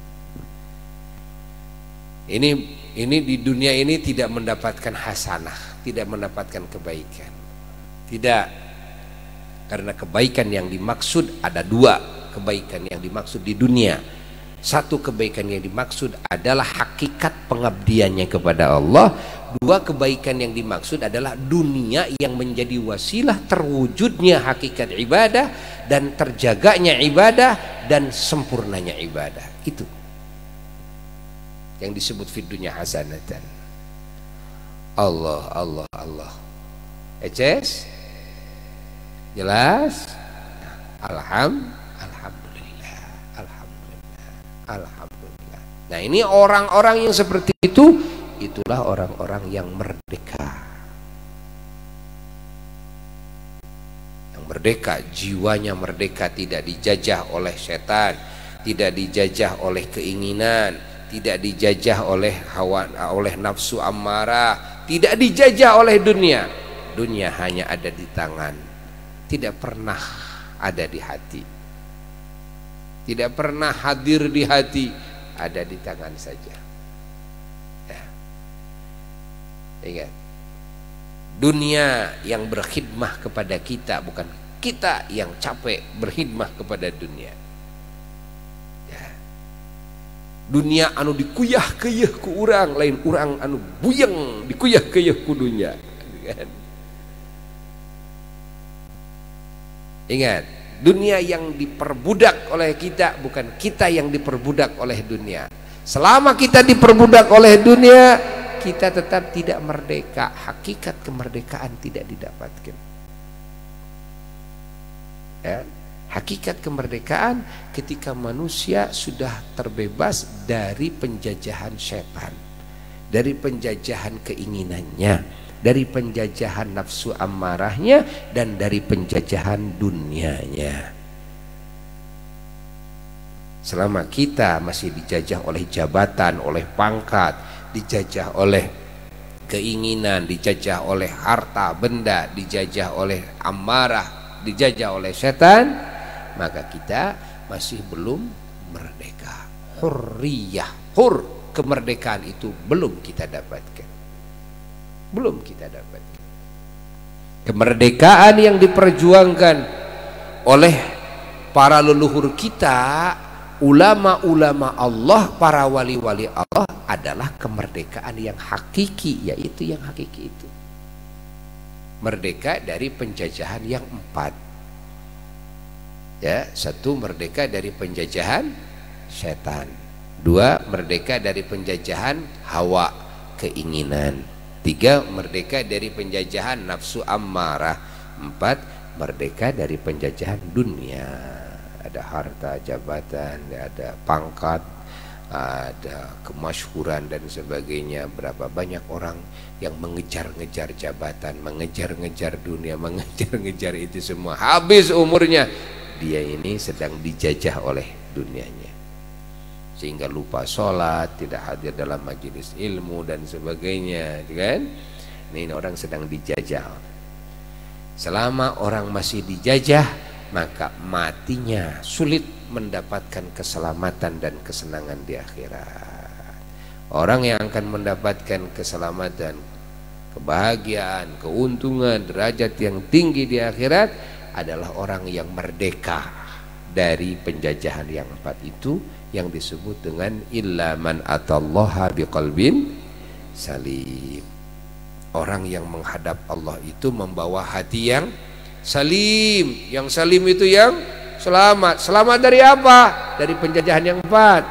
Ini di dunia ini tidak mendapatkan hasanah, tidak mendapatkan kebaikan. Tidak. Karena kebaikan yang dimaksud ada dua kebaikan yang dimaksud di dunia. Satu kebaikan yang dimaksud adalah hakikat pengabdiannya kepada Allah. Dua kebaikan yang dimaksud adalah dunia yang menjadi wasilah terwujudnya hakikat ibadah dan terjaganya ibadah dan sempurnanya ibadah. Itu yang disebut fid dunya hasanatan. Allah, Allah, Allah. Eces? Jelas? Alhamdulillah. Alhamdulillah. Nah, ini orang-orang yang seperti itu, itulah orang-orang yang merdeka. Yang merdeka, jiwanya merdeka, tidak dijajah oleh setan, tidak dijajah oleh keinginan, tidak dijajah oleh hawa, oleh nafsu amarah, tidak dijajah oleh dunia. Dunia hanya ada di tangan, tidak pernah ada di hati, tidak pernah hadir di hati, ada di tangan saja. Ya. Ingat, dunia yang berkhidmah kepada kita, bukan kita yang capek berkhidmah kepada dunia. Dunia anu dikuyah-kuyah ku urang, lain urang anu buyeng dikuyah-kuyah ku dunia. Ingat, dunia yang diperbudak oleh kita, bukan kita yang diperbudak oleh dunia. Selama kita diperbudak oleh dunia, kita tetap tidak merdeka. Hakikat kemerdekaan tidak didapatkan. Ya. Hakikat kemerdekaan ketika manusia sudah terbebas dari penjajahan setan, dari penjajahan keinginannya, dari penjajahan nafsu amarahnya, dan dari penjajahan dunianya. Selama kita masih dijajah oleh jabatan, oleh pangkat, dijajah oleh keinginan, dijajah oleh harta benda, dijajah oleh amarah, dijajah oleh setan, maka kita masih belum merdeka. Hurriyah, kemerdekaan itu belum kita dapatkan. Belum kita dapatkan. Kemerdekaan yang diperjuangkan oleh para leluhur kita, ulama-ulama Allah, para wali-wali Allah, adalah kemerdekaan yang hakiki, yaitu yang hakiki itu. Merdeka dari penjajahan yang empat. Ya, satu, merdeka dari penjajahan setan. Dua, merdeka dari penjajahan hawa, keinginan. Tiga, merdeka dari penjajahan nafsu ammarah. Empat, merdeka dari penjajahan dunia. Ada harta, jabatan, ada pangkat, ada kemasyhuran dan sebagainya. Berapa banyak orang yang mengejar-ngejar jabatan, mengejar-ngejar dunia, mengejar-ngejar itu semua, habis umurnya. Dia ini sedang dijajah oleh dunianya, sehingga lupa sholat, tidak hadir dalam majelis ilmu dan sebagainya, kan? Ini orang sedang dijajah. Selama orang masih dijajah, maka matinya sulit mendapatkan keselamatan dan kesenangan di akhirat. Orang yang akan mendapatkan keselamatan, kebahagiaan, keuntungan, derajat yang tinggi di akhirat adalah orang yang merdeka dari penjajahan yang empat itu, yang disebut dengan illa man atallaha biqalbin salim. Orang yang menghadap Allah itu membawa hati yang salim. Yang salim itu yang selamat. Selamat dari apa? Dari penjajahan yang empat.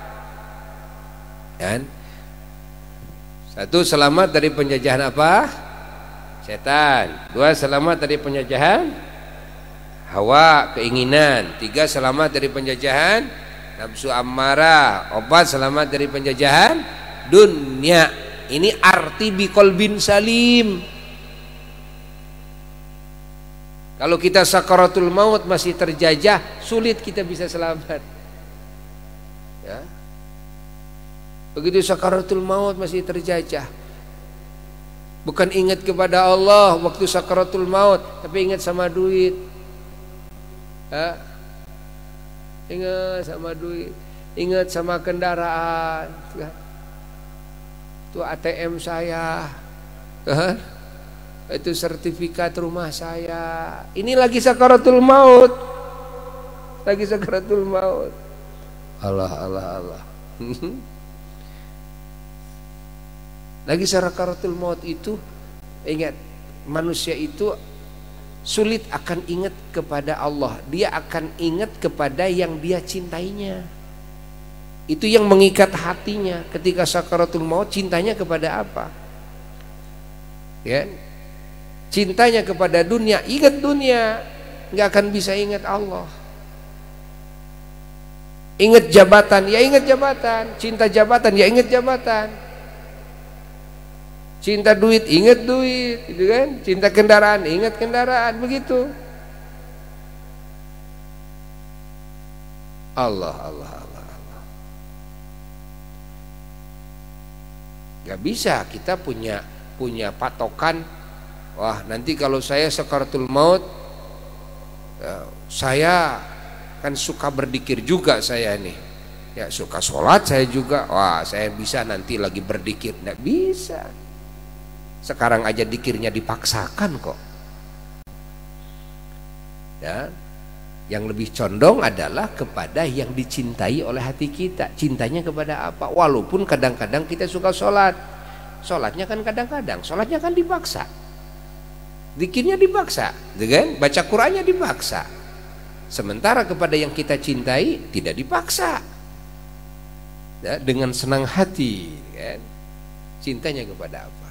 Kan? Satu, selamat dari penjajahan apa? Setan. Dua, selamat dari penjajahan hawa, keinginan. Tiga, selamat dari penjajahan nafsu ammarah. Empat, selamat dari penjajahan dunia. Ini arti biqalbin salim. Kalau kita sakaratul maut masih terjajah, sulit kita bisa selamat. Ya. Begitu sakaratul maut masih terjajah, Bukan ingat kepada Allah waktu sakaratul maut, tapi ingat sama duit. Ingat sama duit, ingat sama kendaraan. Itu ATM saya, itu sertifikat rumah saya. Ini lagi sakaratul maut, lagi sakaratul maut. Allah. Lagi sakaratul maut itu, ingat, manusia itu sulit akan ingat kepada Allah. Dia akan ingat kepada yang dia cintainya. Itu yang mengikat hatinya. Ketika sakaratul maut, cintanya kepada apa? Ya, cintanya kepada dunia. Ingat dunia, nggak akan bisa ingat Allah. Ingat jabatan, ya ingat jabatan. Cinta jabatan, ya ingat jabatan. Cinta duit, ingat duit, gitu kan? Cinta kendaraan, ingat kendaraan, begitu. Allah. Gak bisa kita punya patokan. Wah, nanti kalau saya sakaratul maut, saya kan suka berzikir juga saya nih. Ya suka sholat saya juga. Wah, saya bisa nanti lagi berzikir. Nggak bisa. Sekarang aja dikirnya dipaksakan kok. Ya, yang lebih condong adalah kepada yang dicintai oleh hati kita. Cintanya kepada apa? Walaupun kadang-kadang kita suka sholat, sholatnya kan kadang-kadang, sholatnya kan dipaksa, zikirnya dipaksa, kan? Baca Qur'annya dipaksa. Sementara kepada yang kita cintai tidak dipaksa, ya, dengan senang hati, kan? Cintanya kepada apa?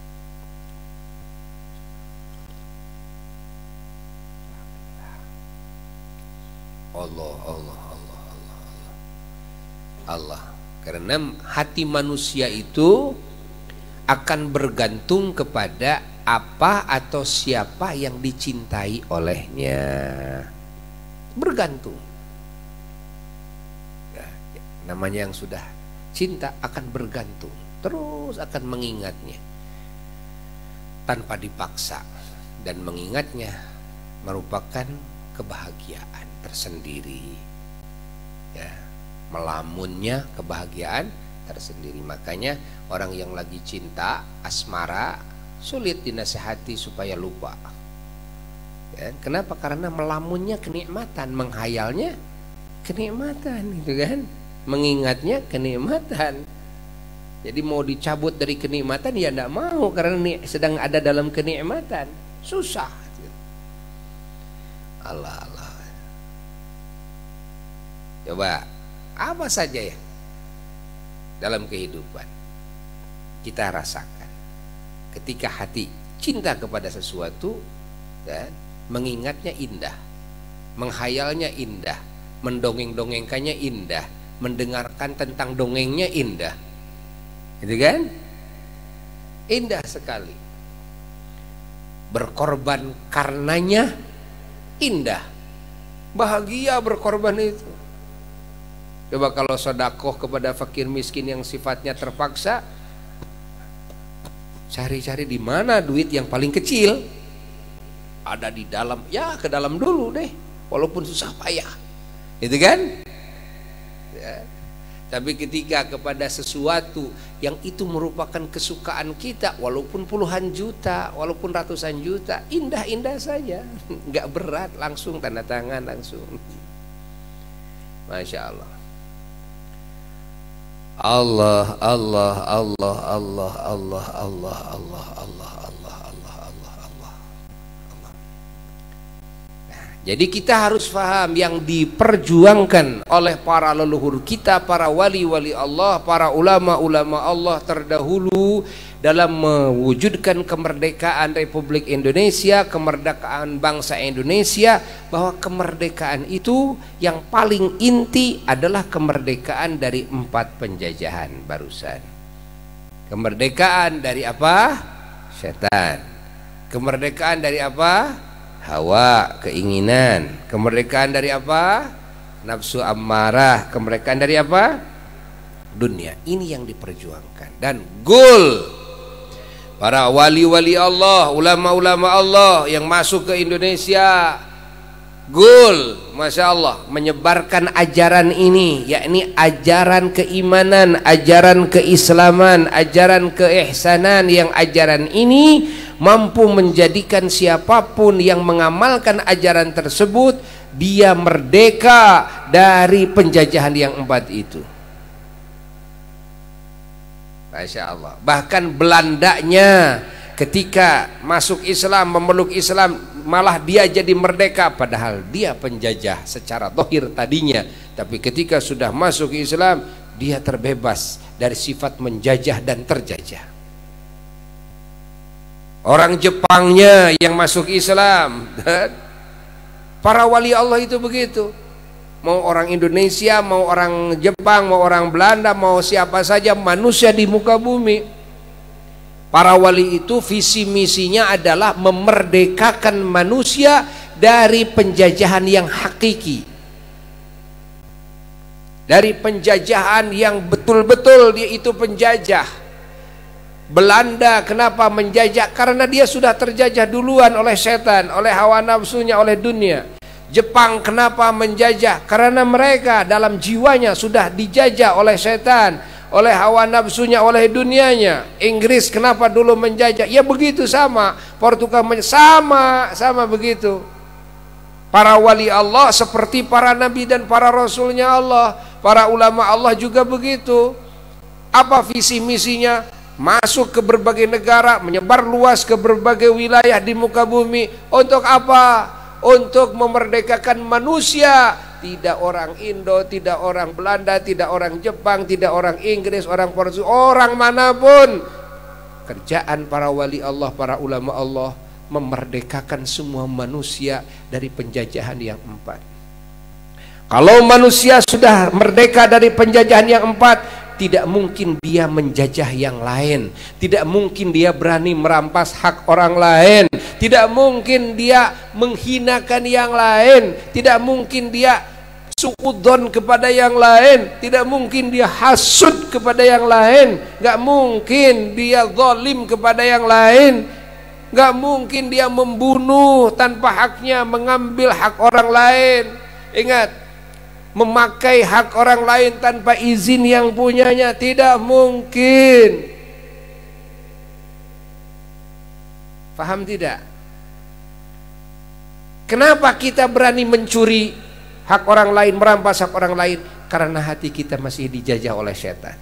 Allah. Karena hati manusia itu akan bergantung kepada apa atau siapa yang dicintai olehnya. Bergantung. Ya, namanya yang sudah cinta akan bergantung, terus akan mengingatnya tanpa dipaksa, dan mengingatnya merupakan kebahagiaan tersendiri, ya, melamunnya kebahagiaan tersendiri. Makanya orang yang lagi cinta asmara sulit dinasihati supaya lupa, ya, kenapa? Karena melamunnya kenikmatan, menghayalnya kenikmatan, gitu kan, mengingatnya kenikmatan. Jadi mau dicabut dari kenikmatan ya tidak mau, karena sedang ada dalam kenikmatan, susah. Allah. Coba apa saja ya dalam kehidupan kita rasakan ketika hati cinta kepada sesuatu, dan mengingatnya indah, menghayalnya indah, mendongeng-dongengkannya indah, mendengarkan tentang dongengnya indah, gitu kan? Indah sekali. Berkorban karenanya indah, bahagia berkorban itu. Coba kalau sedekah kepada fakir miskin yang sifatnya terpaksa, cari-cari di mana duit yang paling kecil, ada di dalam, ya ke dalam dulu deh, walaupun susah payah, gitu kan? Ya. Tapi ketika kepada sesuatu yang itu merupakan kesukaan kita, walaupun puluhan juta, walaupun ratusan juta, indah-indah saja, nggak berat, langsung tanda tangan langsung. Masya Allah. Allah. Jadi kita harus paham yang diperjuangkan oleh para leluhur kita, para wali-wali Allah, para ulama-ulama Allah terdahulu dalam mewujudkan kemerdekaan Republik Indonesia, kemerdekaan bangsa Indonesia, bahwa kemerdekaan itu yang paling inti adalah kemerdekaan dari 4 penjajahan barusan. Kemerdekaan dari apa? Setan. Kemerdekaan dari apa? Hawa, keinginan. Kemerdekaan dari apa? Nafsu ammarah. Kemerdekaan dari apa? Dunia. Ini yang diperjuangkan. Dan goal para wali-wali Allah, ulama-ulama Allah yang masuk ke Indonesia, goal, Masya Allah, menyebarkan ajaran ini, yakni ajaran keimanan, ajaran keislaman, ajaran keihsanan, yang ajaran ini mampu menjadikan siapapun yang mengamalkan ajaran tersebut, dia merdeka dari penjajahan yang 4 itu. Masya Allah. Bahkan Belandanya ketika masuk Islam, memeluk Islam, malah dia jadi merdeka, padahal dia penjajah secara zahir tadinya, tapi ketika sudah masuk Islam dia terbebas dari sifat menjajah dan terjajah. Orang Jepangnya yang masuk Islam, para wali Allah itu begitu. Mau orang Indonesia, mau orang Jepang, mau orang Belanda, mau siapa saja manusia di muka bumi, para wali itu visi misinya adalah memerdekakan manusia dari penjajahan yang hakiki, dari penjajahan yang betul-betul dia itu penjajah. Belanda kenapa menjajah? Karena dia sudah terjajah duluan oleh setan, oleh hawa nafsunya, oleh dunia. Jepang kenapa menjajah? Karena mereka dalam jiwanya sudah dijajah oleh setan, oleh hawa nafsunya, oleh dunianya. Inggris kenapa dulu menjajah? Ya begitu sama. Portugal sama begitu. Para wali Allah seperti para nabi dan para rasulnya Allah, para ulama Allah juga begitu. Apa visi misinya? Masuk ke berbagai negara, menyebar luas ke berbagai wilayah di muka bumi. Untuk apa? Untuk memerdekakan manusia. Tidak orang Indo, tidak orang Belanda, tidak orang Jepang, tidak orang Inggris, orang Portugis, orang manapun. Kerjaan para wali Allah, para ulama Allah, memerdekakan semua manusia dari penjajahan yang 4. Kalau manusia sudah merdeka dari penjajahan yang 4, tidak mungkin dia menjajah yang lain, tidak mungkin dia berani merampas hak orang lain, tidak mungkin dia menghinakan yang lain, tidak mungkin dia suudzon kepada yang lain, tidak mungkin dia hasud kepada yang lain, nggak mungkin dia zalim kepada yang lain, nggak mungkin dia membunuh tanpa haknya, mengambil hak orang lain. Ingat, memakai hak orang lain tanpa izin yang punyanya tidak mungkin. Paham tidak? Kenapa kita berani mencuri hak orang lain, merampas hak orang lain? Karena hati kita masih dijajah oleh setan.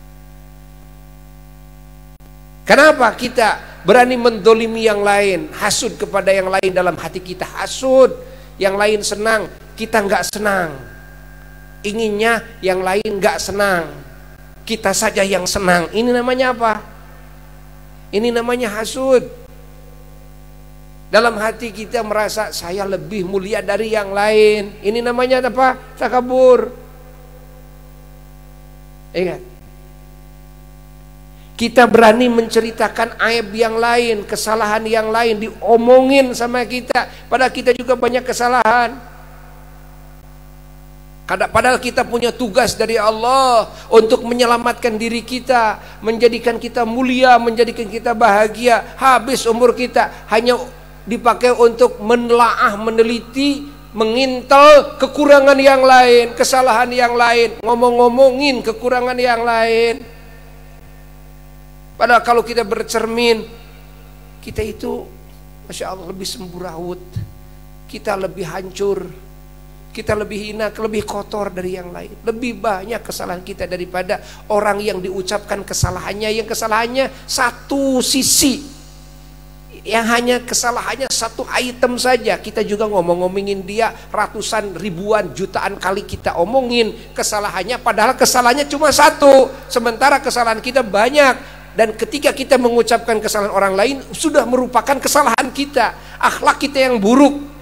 Kenapa kita berani mendolimi yang lain, hasud kepada yang lain, dalam hati kita hasud, yang lain senang, kita nggak senang. Inginnya yang lain nggak senang, kita saja yang senang. Ini namanya apa? Ini namanya hasud. Dalam hati kita merasa saya lebih mulia dari yang lain. Ini namanya apa? Takabur. Ingat, kita berani menceritakan aib yang lain, kesalahan yang lain, diomongin sama kita, padahal kita juga banyak kesalahan. Padahal kita punya tugas dari Allah untuk menyelamatkan diri kita, menjadikan kita mulia, menjadikan kita bahagia. Habis umur kita hanya dipakai untuk menelaah, meneliti, mengintel kekurangan yang lain, kesalahan yang lain, ngomong-ngomongin kekurangan yang lain. Padahal kalau kita bercermin, kita itu Masya Allah lebih semburawut, kita lebih hancur, kita lebih hina, lebih kotor dari yang lain. Lebih banyak kesalahan kita daripada orang yang diucapkan kesalahannya, yang kesalahannya satu sisi, yang hanya kesalahannya satu item saja. Kita juga ngomong-ngomongin dia ratusan, ribuan, jutaan kali kita omongin kesalahannya, padahal kesalahannya cuma satu, sementara kesalahan kita banyak. Dan ketika kita mengucapkan kesalahan orang lain, sudah merupakan kesalahan kita, akhlak kita yang buruk.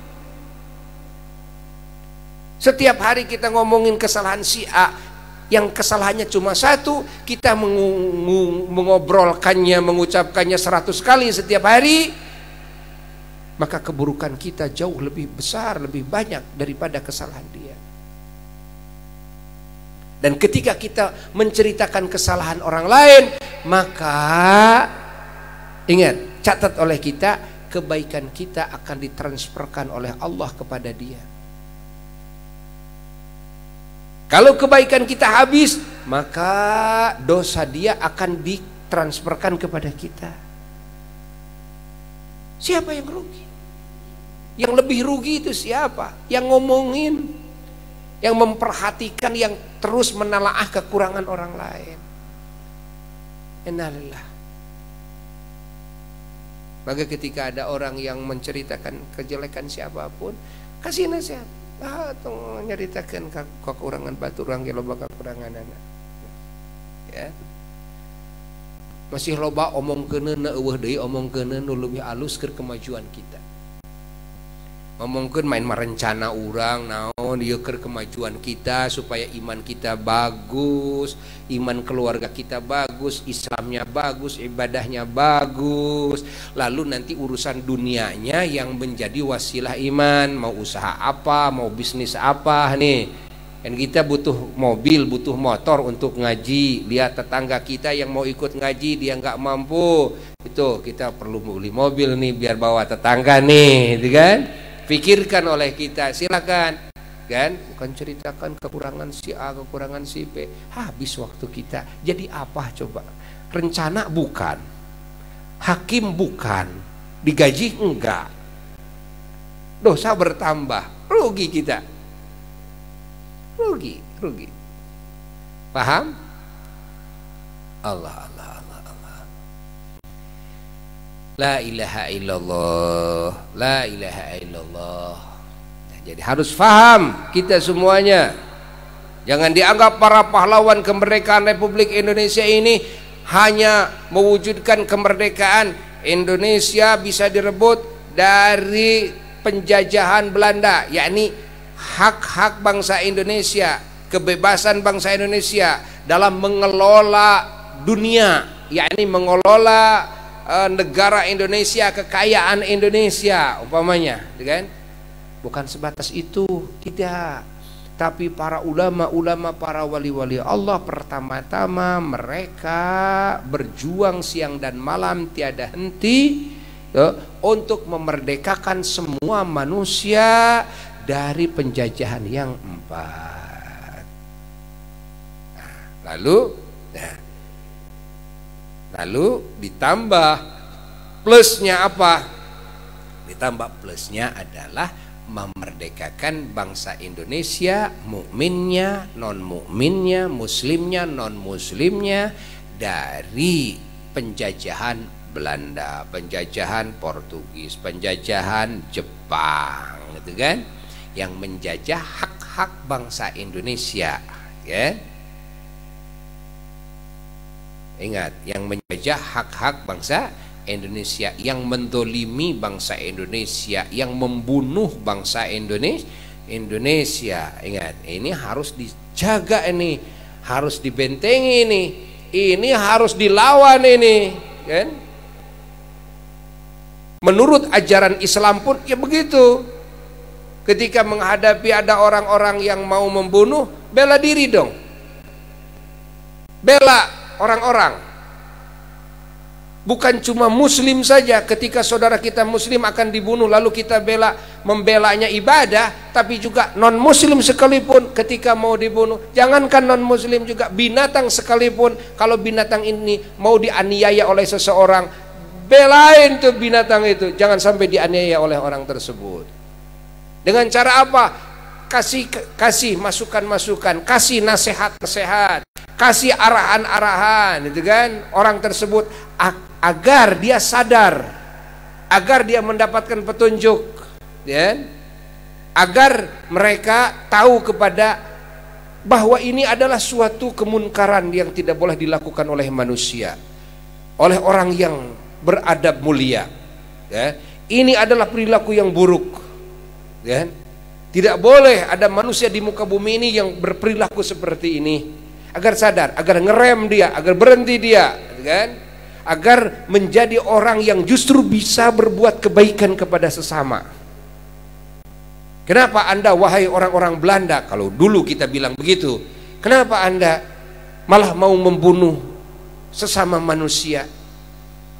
Setiap hari kita ngomongin kesalahan si A, yang kesalahannya cuma satu, kita mengobrolkannya, mengucapkannya 100 kali setiap hari, maka keburukan kita jauh lebih besar, lebih banyak daripada kesalahan dia. Dan ketika kita menceritakan kesalahan orang lain, maka Ingat, catat oleh kita, kebaikan kita akan ditransferkan oleh Allah kepada dia. Kalau kebaikan kita habis, maka dosa dia akan ditransferkan kepada kita. Siapa yang rugi? Yang lebih rugi itu siapa? Yang ngomongin, yang memperhatikan, yang terus menelaah kekurangan orang lain. Innalillah. Maka ketika ada orang yang menceritakan kejelekan siapapun, kasih nasihat. Tuh nyeritakan kekurangan batu orang loba kekurangan anak. Ya. Masih loba omongkeun na eueuh deui omongkeun nu leuwih alus keur kemajuan kita. Ngomongkeun main merencana urang naon ieu keur kemajuan kita supaya iman kita bagus, iman keluarga kita bagus, Islamnya bagus, ibadahnya bagus. Lalu nanti urusan dunianya yang menjadi wasilah iman, mau usaha apa, mau bisnis apa nih. Kan kita butuh mobil, butuh motor untuk ngaji. Lihat tetangga kita yang mau ikut ngaji dia nggak mampu, itu kita perlu beli mobil nih biar bawa tetangga nih, gitu kan? Pikirkan oleh kita, silakan, kan? Bukan ceritakan kekurangan si A, kekurangan si B. Habis waktu kita. Jadi apa coba? Rencana bukan, hakim bukan, digaji enggak, dosa bertambah, rugi kita, rugi. Paham? Allah. La ilaha illallah, la ilaha illallah. Jadi harus paham kita semuanya. Jangan dianggap para pahlawan kemerdekaan Republik Indonesia ini hanya mewujudkan kemerdekaan Indonesia bisa direbut dari penjajahan Belanda, yakni hak-hak bangsa Indonesia, kebebasan bangsa Indonesia dalam mengelola dunia, yakni mengelola negara Indonesia, kekayaan Indonesia umpamanya, kan? Bukan sebatas itu, tidak. Tapi para ulama-ulama, para wali-wali Allah, pertama-tama mereka berjuang siang dan malam tiada henti untuk memerdekakan semua manusia dari penjajahan yang empat. Lalu ditambah plusnya apa? Ditambah plusnya adalah memerdekakan bangsa Indonesia, mukminnya, non mukminnya, muslimnya, non muslimnya dari penjajahan Belanda, penjajahan Portugis, penjajahan Jepang, gitu kan? Yang menjajah hak-hak bangsa Indonesia, ya. Ingat, yang menjajah hak-hak bangsa Indonesia, yang mendolimi bangsa Indonesia, yang membunuh bangsa Indonesia. Ingat, ini harus dijaga, ini harus dibentengi, ini harus dilawan, ini kan? Menurut ajaran Islam pun ya begitu. Ketika menghadapi ada orang-orang yang mau membunuh, bela diri dong, bela orang-orang. Bukan cuma muslim saja, ketika saudara kita muslim akan dibunuh lalu kita membelanya ibadah, tapi juga non muslim sekalipun ketika mau dibunuh. Jangankan non muslim, juga binatang sekalipun, kalau binatang ini mau dianiaya oleh seseorang, belain tuh binatang itu, jangan sampai dianiaya oleh orang tersebut. Dengan cara apa? Kasih masukan-masukan, kasih nasihat-nasihat, kasih arahan-arahan, itu kan, orang tersebut agar dia sadar, agar dia mendapatkan petunjuk, ya, agar mereka tahu kepada bahwa ini adalah suatu kemunkaran yang tidak boleh dilakukan oleh manusia, oleh orang yang beradab mulia, ya. Ini adalah perilaku yang buruk, ya. Tidak boleh ada manusia di muka bumi ini yang berperilaku seperti ini. Agar sadar, agar ngerem dia, agar berhenti dia, kan? Agar menjadi orang yang justru bisa berbuat kebaikan kepada sesama. Kenapa Anda, wahai orang-orang Belanda, kalau dulu kita bilang begitu, kenapa Anda malah mau membunuh sesama manusia?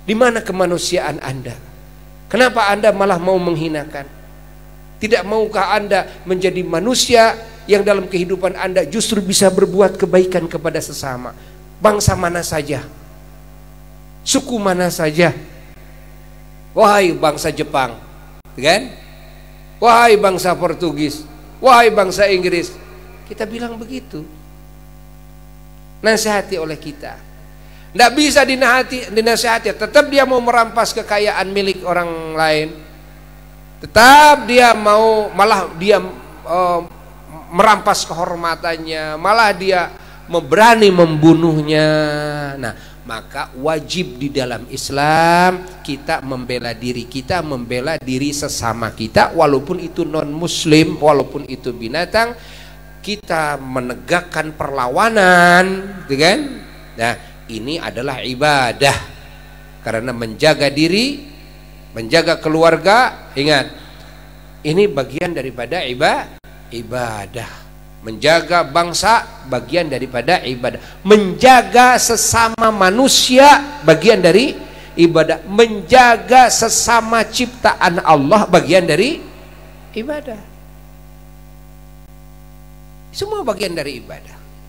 Di mana kemanusiaan Anda? Kenapa Anda malah mau menghinakan? Tidak maukah Anda menjadi manusia yang dalam kehidupan Anda justru bisa berbuat kebaikan kepada sesama? Bangsa mana saja, suku mana saja. Wahai bangsa Jepang, kan? Wahai bangsa Portugis, wahai bangsa Inggris, kita bilang begitu. Nasihati oleh kita. Tidak bisa dinasihati, tetap dia mau merampas kekayaan milik orang lain, tetap dia mau, malah dia merampas kehormatannya, malah dia berani membunuhnya. Nah, maka wajib di dalam Islam kita membela diri kita, membela diri sesama kita, walaupun itu non muslim, walaupun itu binatang, kita menegakkan perlawanan, gitu kan? Nah, ini adalah ibadah, karena menjaga diri, menjaga keluarga, ingat, ini bagian daripada ibadah. Menjaga bangsa bagian daripada ibadah. Menjaga sesama manusia bagian dari ibadah. Menjaga sesama ciptaan Allah bagian dari ibadah. Semua bagian dari ibadah.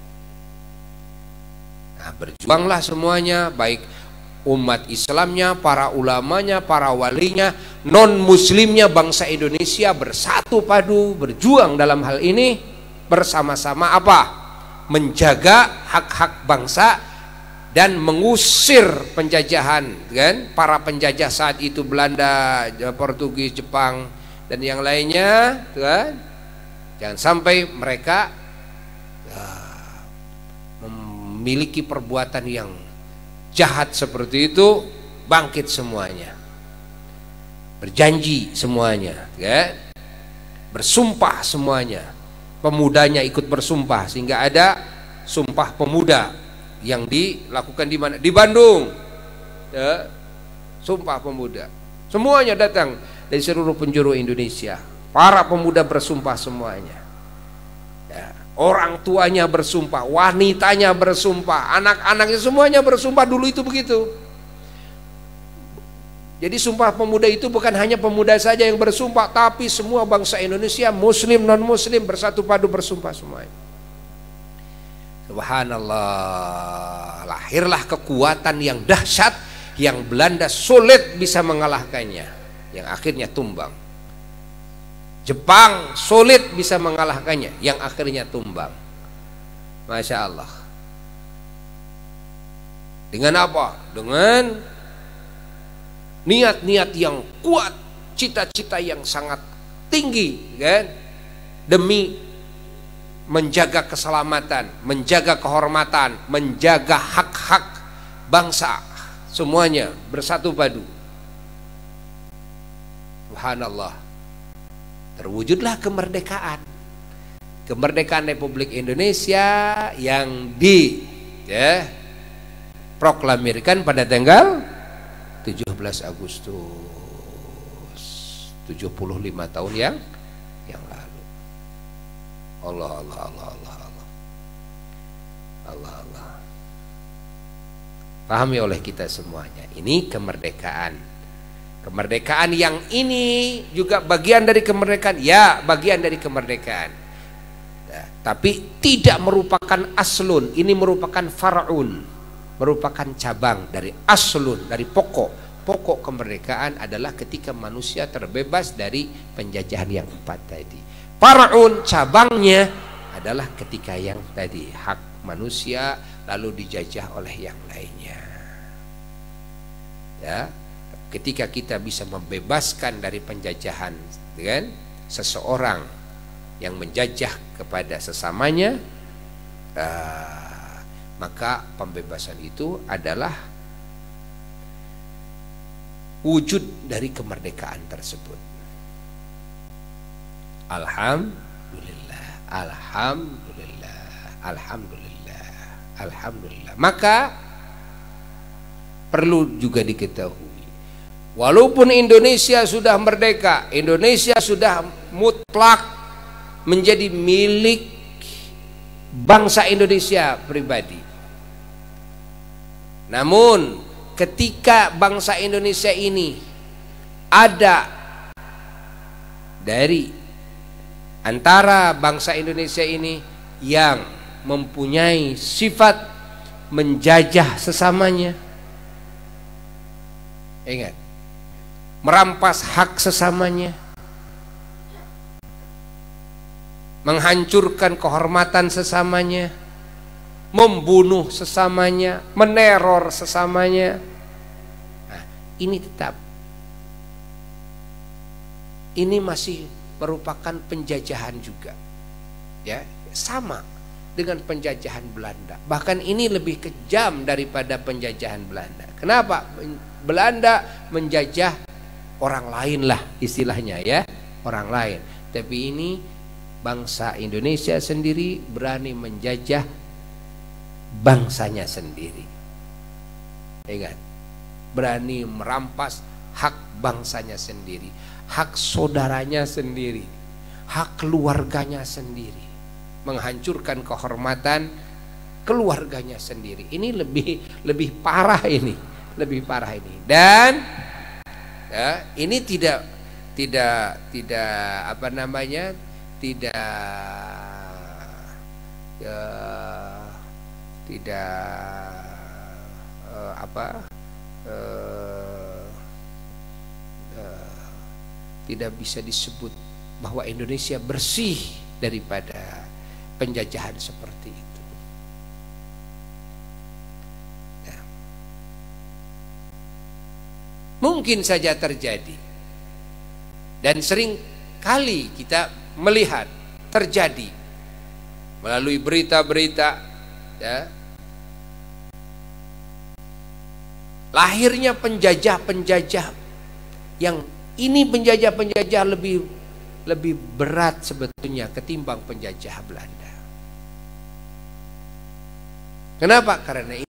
Nah, berjuanglah semuanya, baik umat Islamnya, para ulamanya, para walinya, non muslimnya, bangsa Indonesia bersatu padu berjuang dalam hal ini bersama-sama. Apa? Menjaga hak-hak bangsa dan mengusir penjajahan, kan? Para penjajah saat itu, Belanda, Portugis, Jepang dan yang lainnya, kan? Jangan sampai mereka memiliki perbuatan yang jahat seperti itu, bangkit semuanya, berjanji semuanya, ya? Bersumpah semuanya, pemudanya ikut bersumpah, sehingga ada sumpah pemuda yang dilakukan di mana? Di Bandung, ya? Sumpah pemuda, semuanya datang dari seluruh penjuru Indonesia, para pemuda bersumpah semuanya, ya. Orang tuanya bersumpah, wanitanya bersumpah, anak-anaknya semuanya bersumpah. Dulu itu begitu. Jadi sumpah pemuda itu bukan hanya pemuda saja yang bersumpah, tapi semua bangsa Indonesia, muslim non muslim, bersatu padu bersumpah semuanya. Subhanallah, lahirlah kekuatan yang dahsyat yang Belanda sulit bisa mengalahkannya, yang akhirnya tumbang. Jepang sulit bisa mengalahkannya, yang akhirnya tumbang. Masya Allah. Dengan apa? Dengan niat-niat yang kuat, cita-cita yang sangat tinggi, kan? Demi menjaga keselamatan, menjaga kehormatan, menjaga hak-hak bangsa, semuanya bersatu padu. Subhanallah. Terwujudlah kemerdekaan, kemerdekaan Republik Indonesia yang proklamirkan pada tanggal 17 Agustus 75 tahun yang lalu. Allah Allah Allah Allah Allah Allah Allah. Pahami oleh kita semuanya, ini kemerdekaan. Kemerdekaan yang ini juga bagian dari kemerdekaan, ya, bagian dari kemerdekaan. Ya, tapi tidak merupakan aslun, ini merupakan far'un, merupakan cabang dari aslun, dari pokok. Pokok kemerdekaan adalah ketika manusia terbebas dari penjajahan yang 4 tadi. Far'un, cabangnya adalah ketika yang tadi, hak manusia lalu dijajah oleh yang lainnya. Ya. Ketika kita bisa membebaskan dari penjajahan dengan seseorang yang menjajah kepada sesamanya, maka pembebasan itu adalah wujud dari kemerdekaan tersebut. Alhamdulillah, alhamdulillah, alhamdulillah, alhamdulillah. Maka perlu juga diketahui, walaupun Indonesia sudah merdeka, Indonesia sudah mutlak menjadi milik bangsa Indonesia pribadi. Namun ketika bangsa Indonesia ini ada dari antara bangsa Indonesia ini yang mempunyai sifat menjajah sesamanya, ingat, merampas hak sesamanya, menghancurkan kehormatan sesamanya, membunuh sesamanya, meneror sesamanya. Nah, ini tetap, ini masih merupakan penjajahan juga, ya, sama dengan penjajahan Belanda. Bahkan ini lebih kejam daripada penjajahan Belanda. Kenapa? Belanda menjajah orang lain lah istilahnya, ya, orang lain. Tapi ini bangsa Indonesia sendiri berani menjajah bangsanya sendiri. Ingat, berani merampas hak bangsanya sendiri, hak saudaranya sendiri, hak keluarganya sendiri, menghancurkan kehormatan keluarganya sendiri. Ini lebih parah ini, lebih parah ini. Dan ya, ini tidak apa namanya, tidak bisa disebut bahwa Indonesia bersih daripada penjajahan seperti itu. Ya. Mungkin saja terjadi, dan sering kali kita melihat terjadi melalui berita-berita, ya, lahirnya penjajah-penjajah yang ini penjajah-penjajah lebih berat sebetulnya ketimbang penjajah Belanda. Kenapa? Karena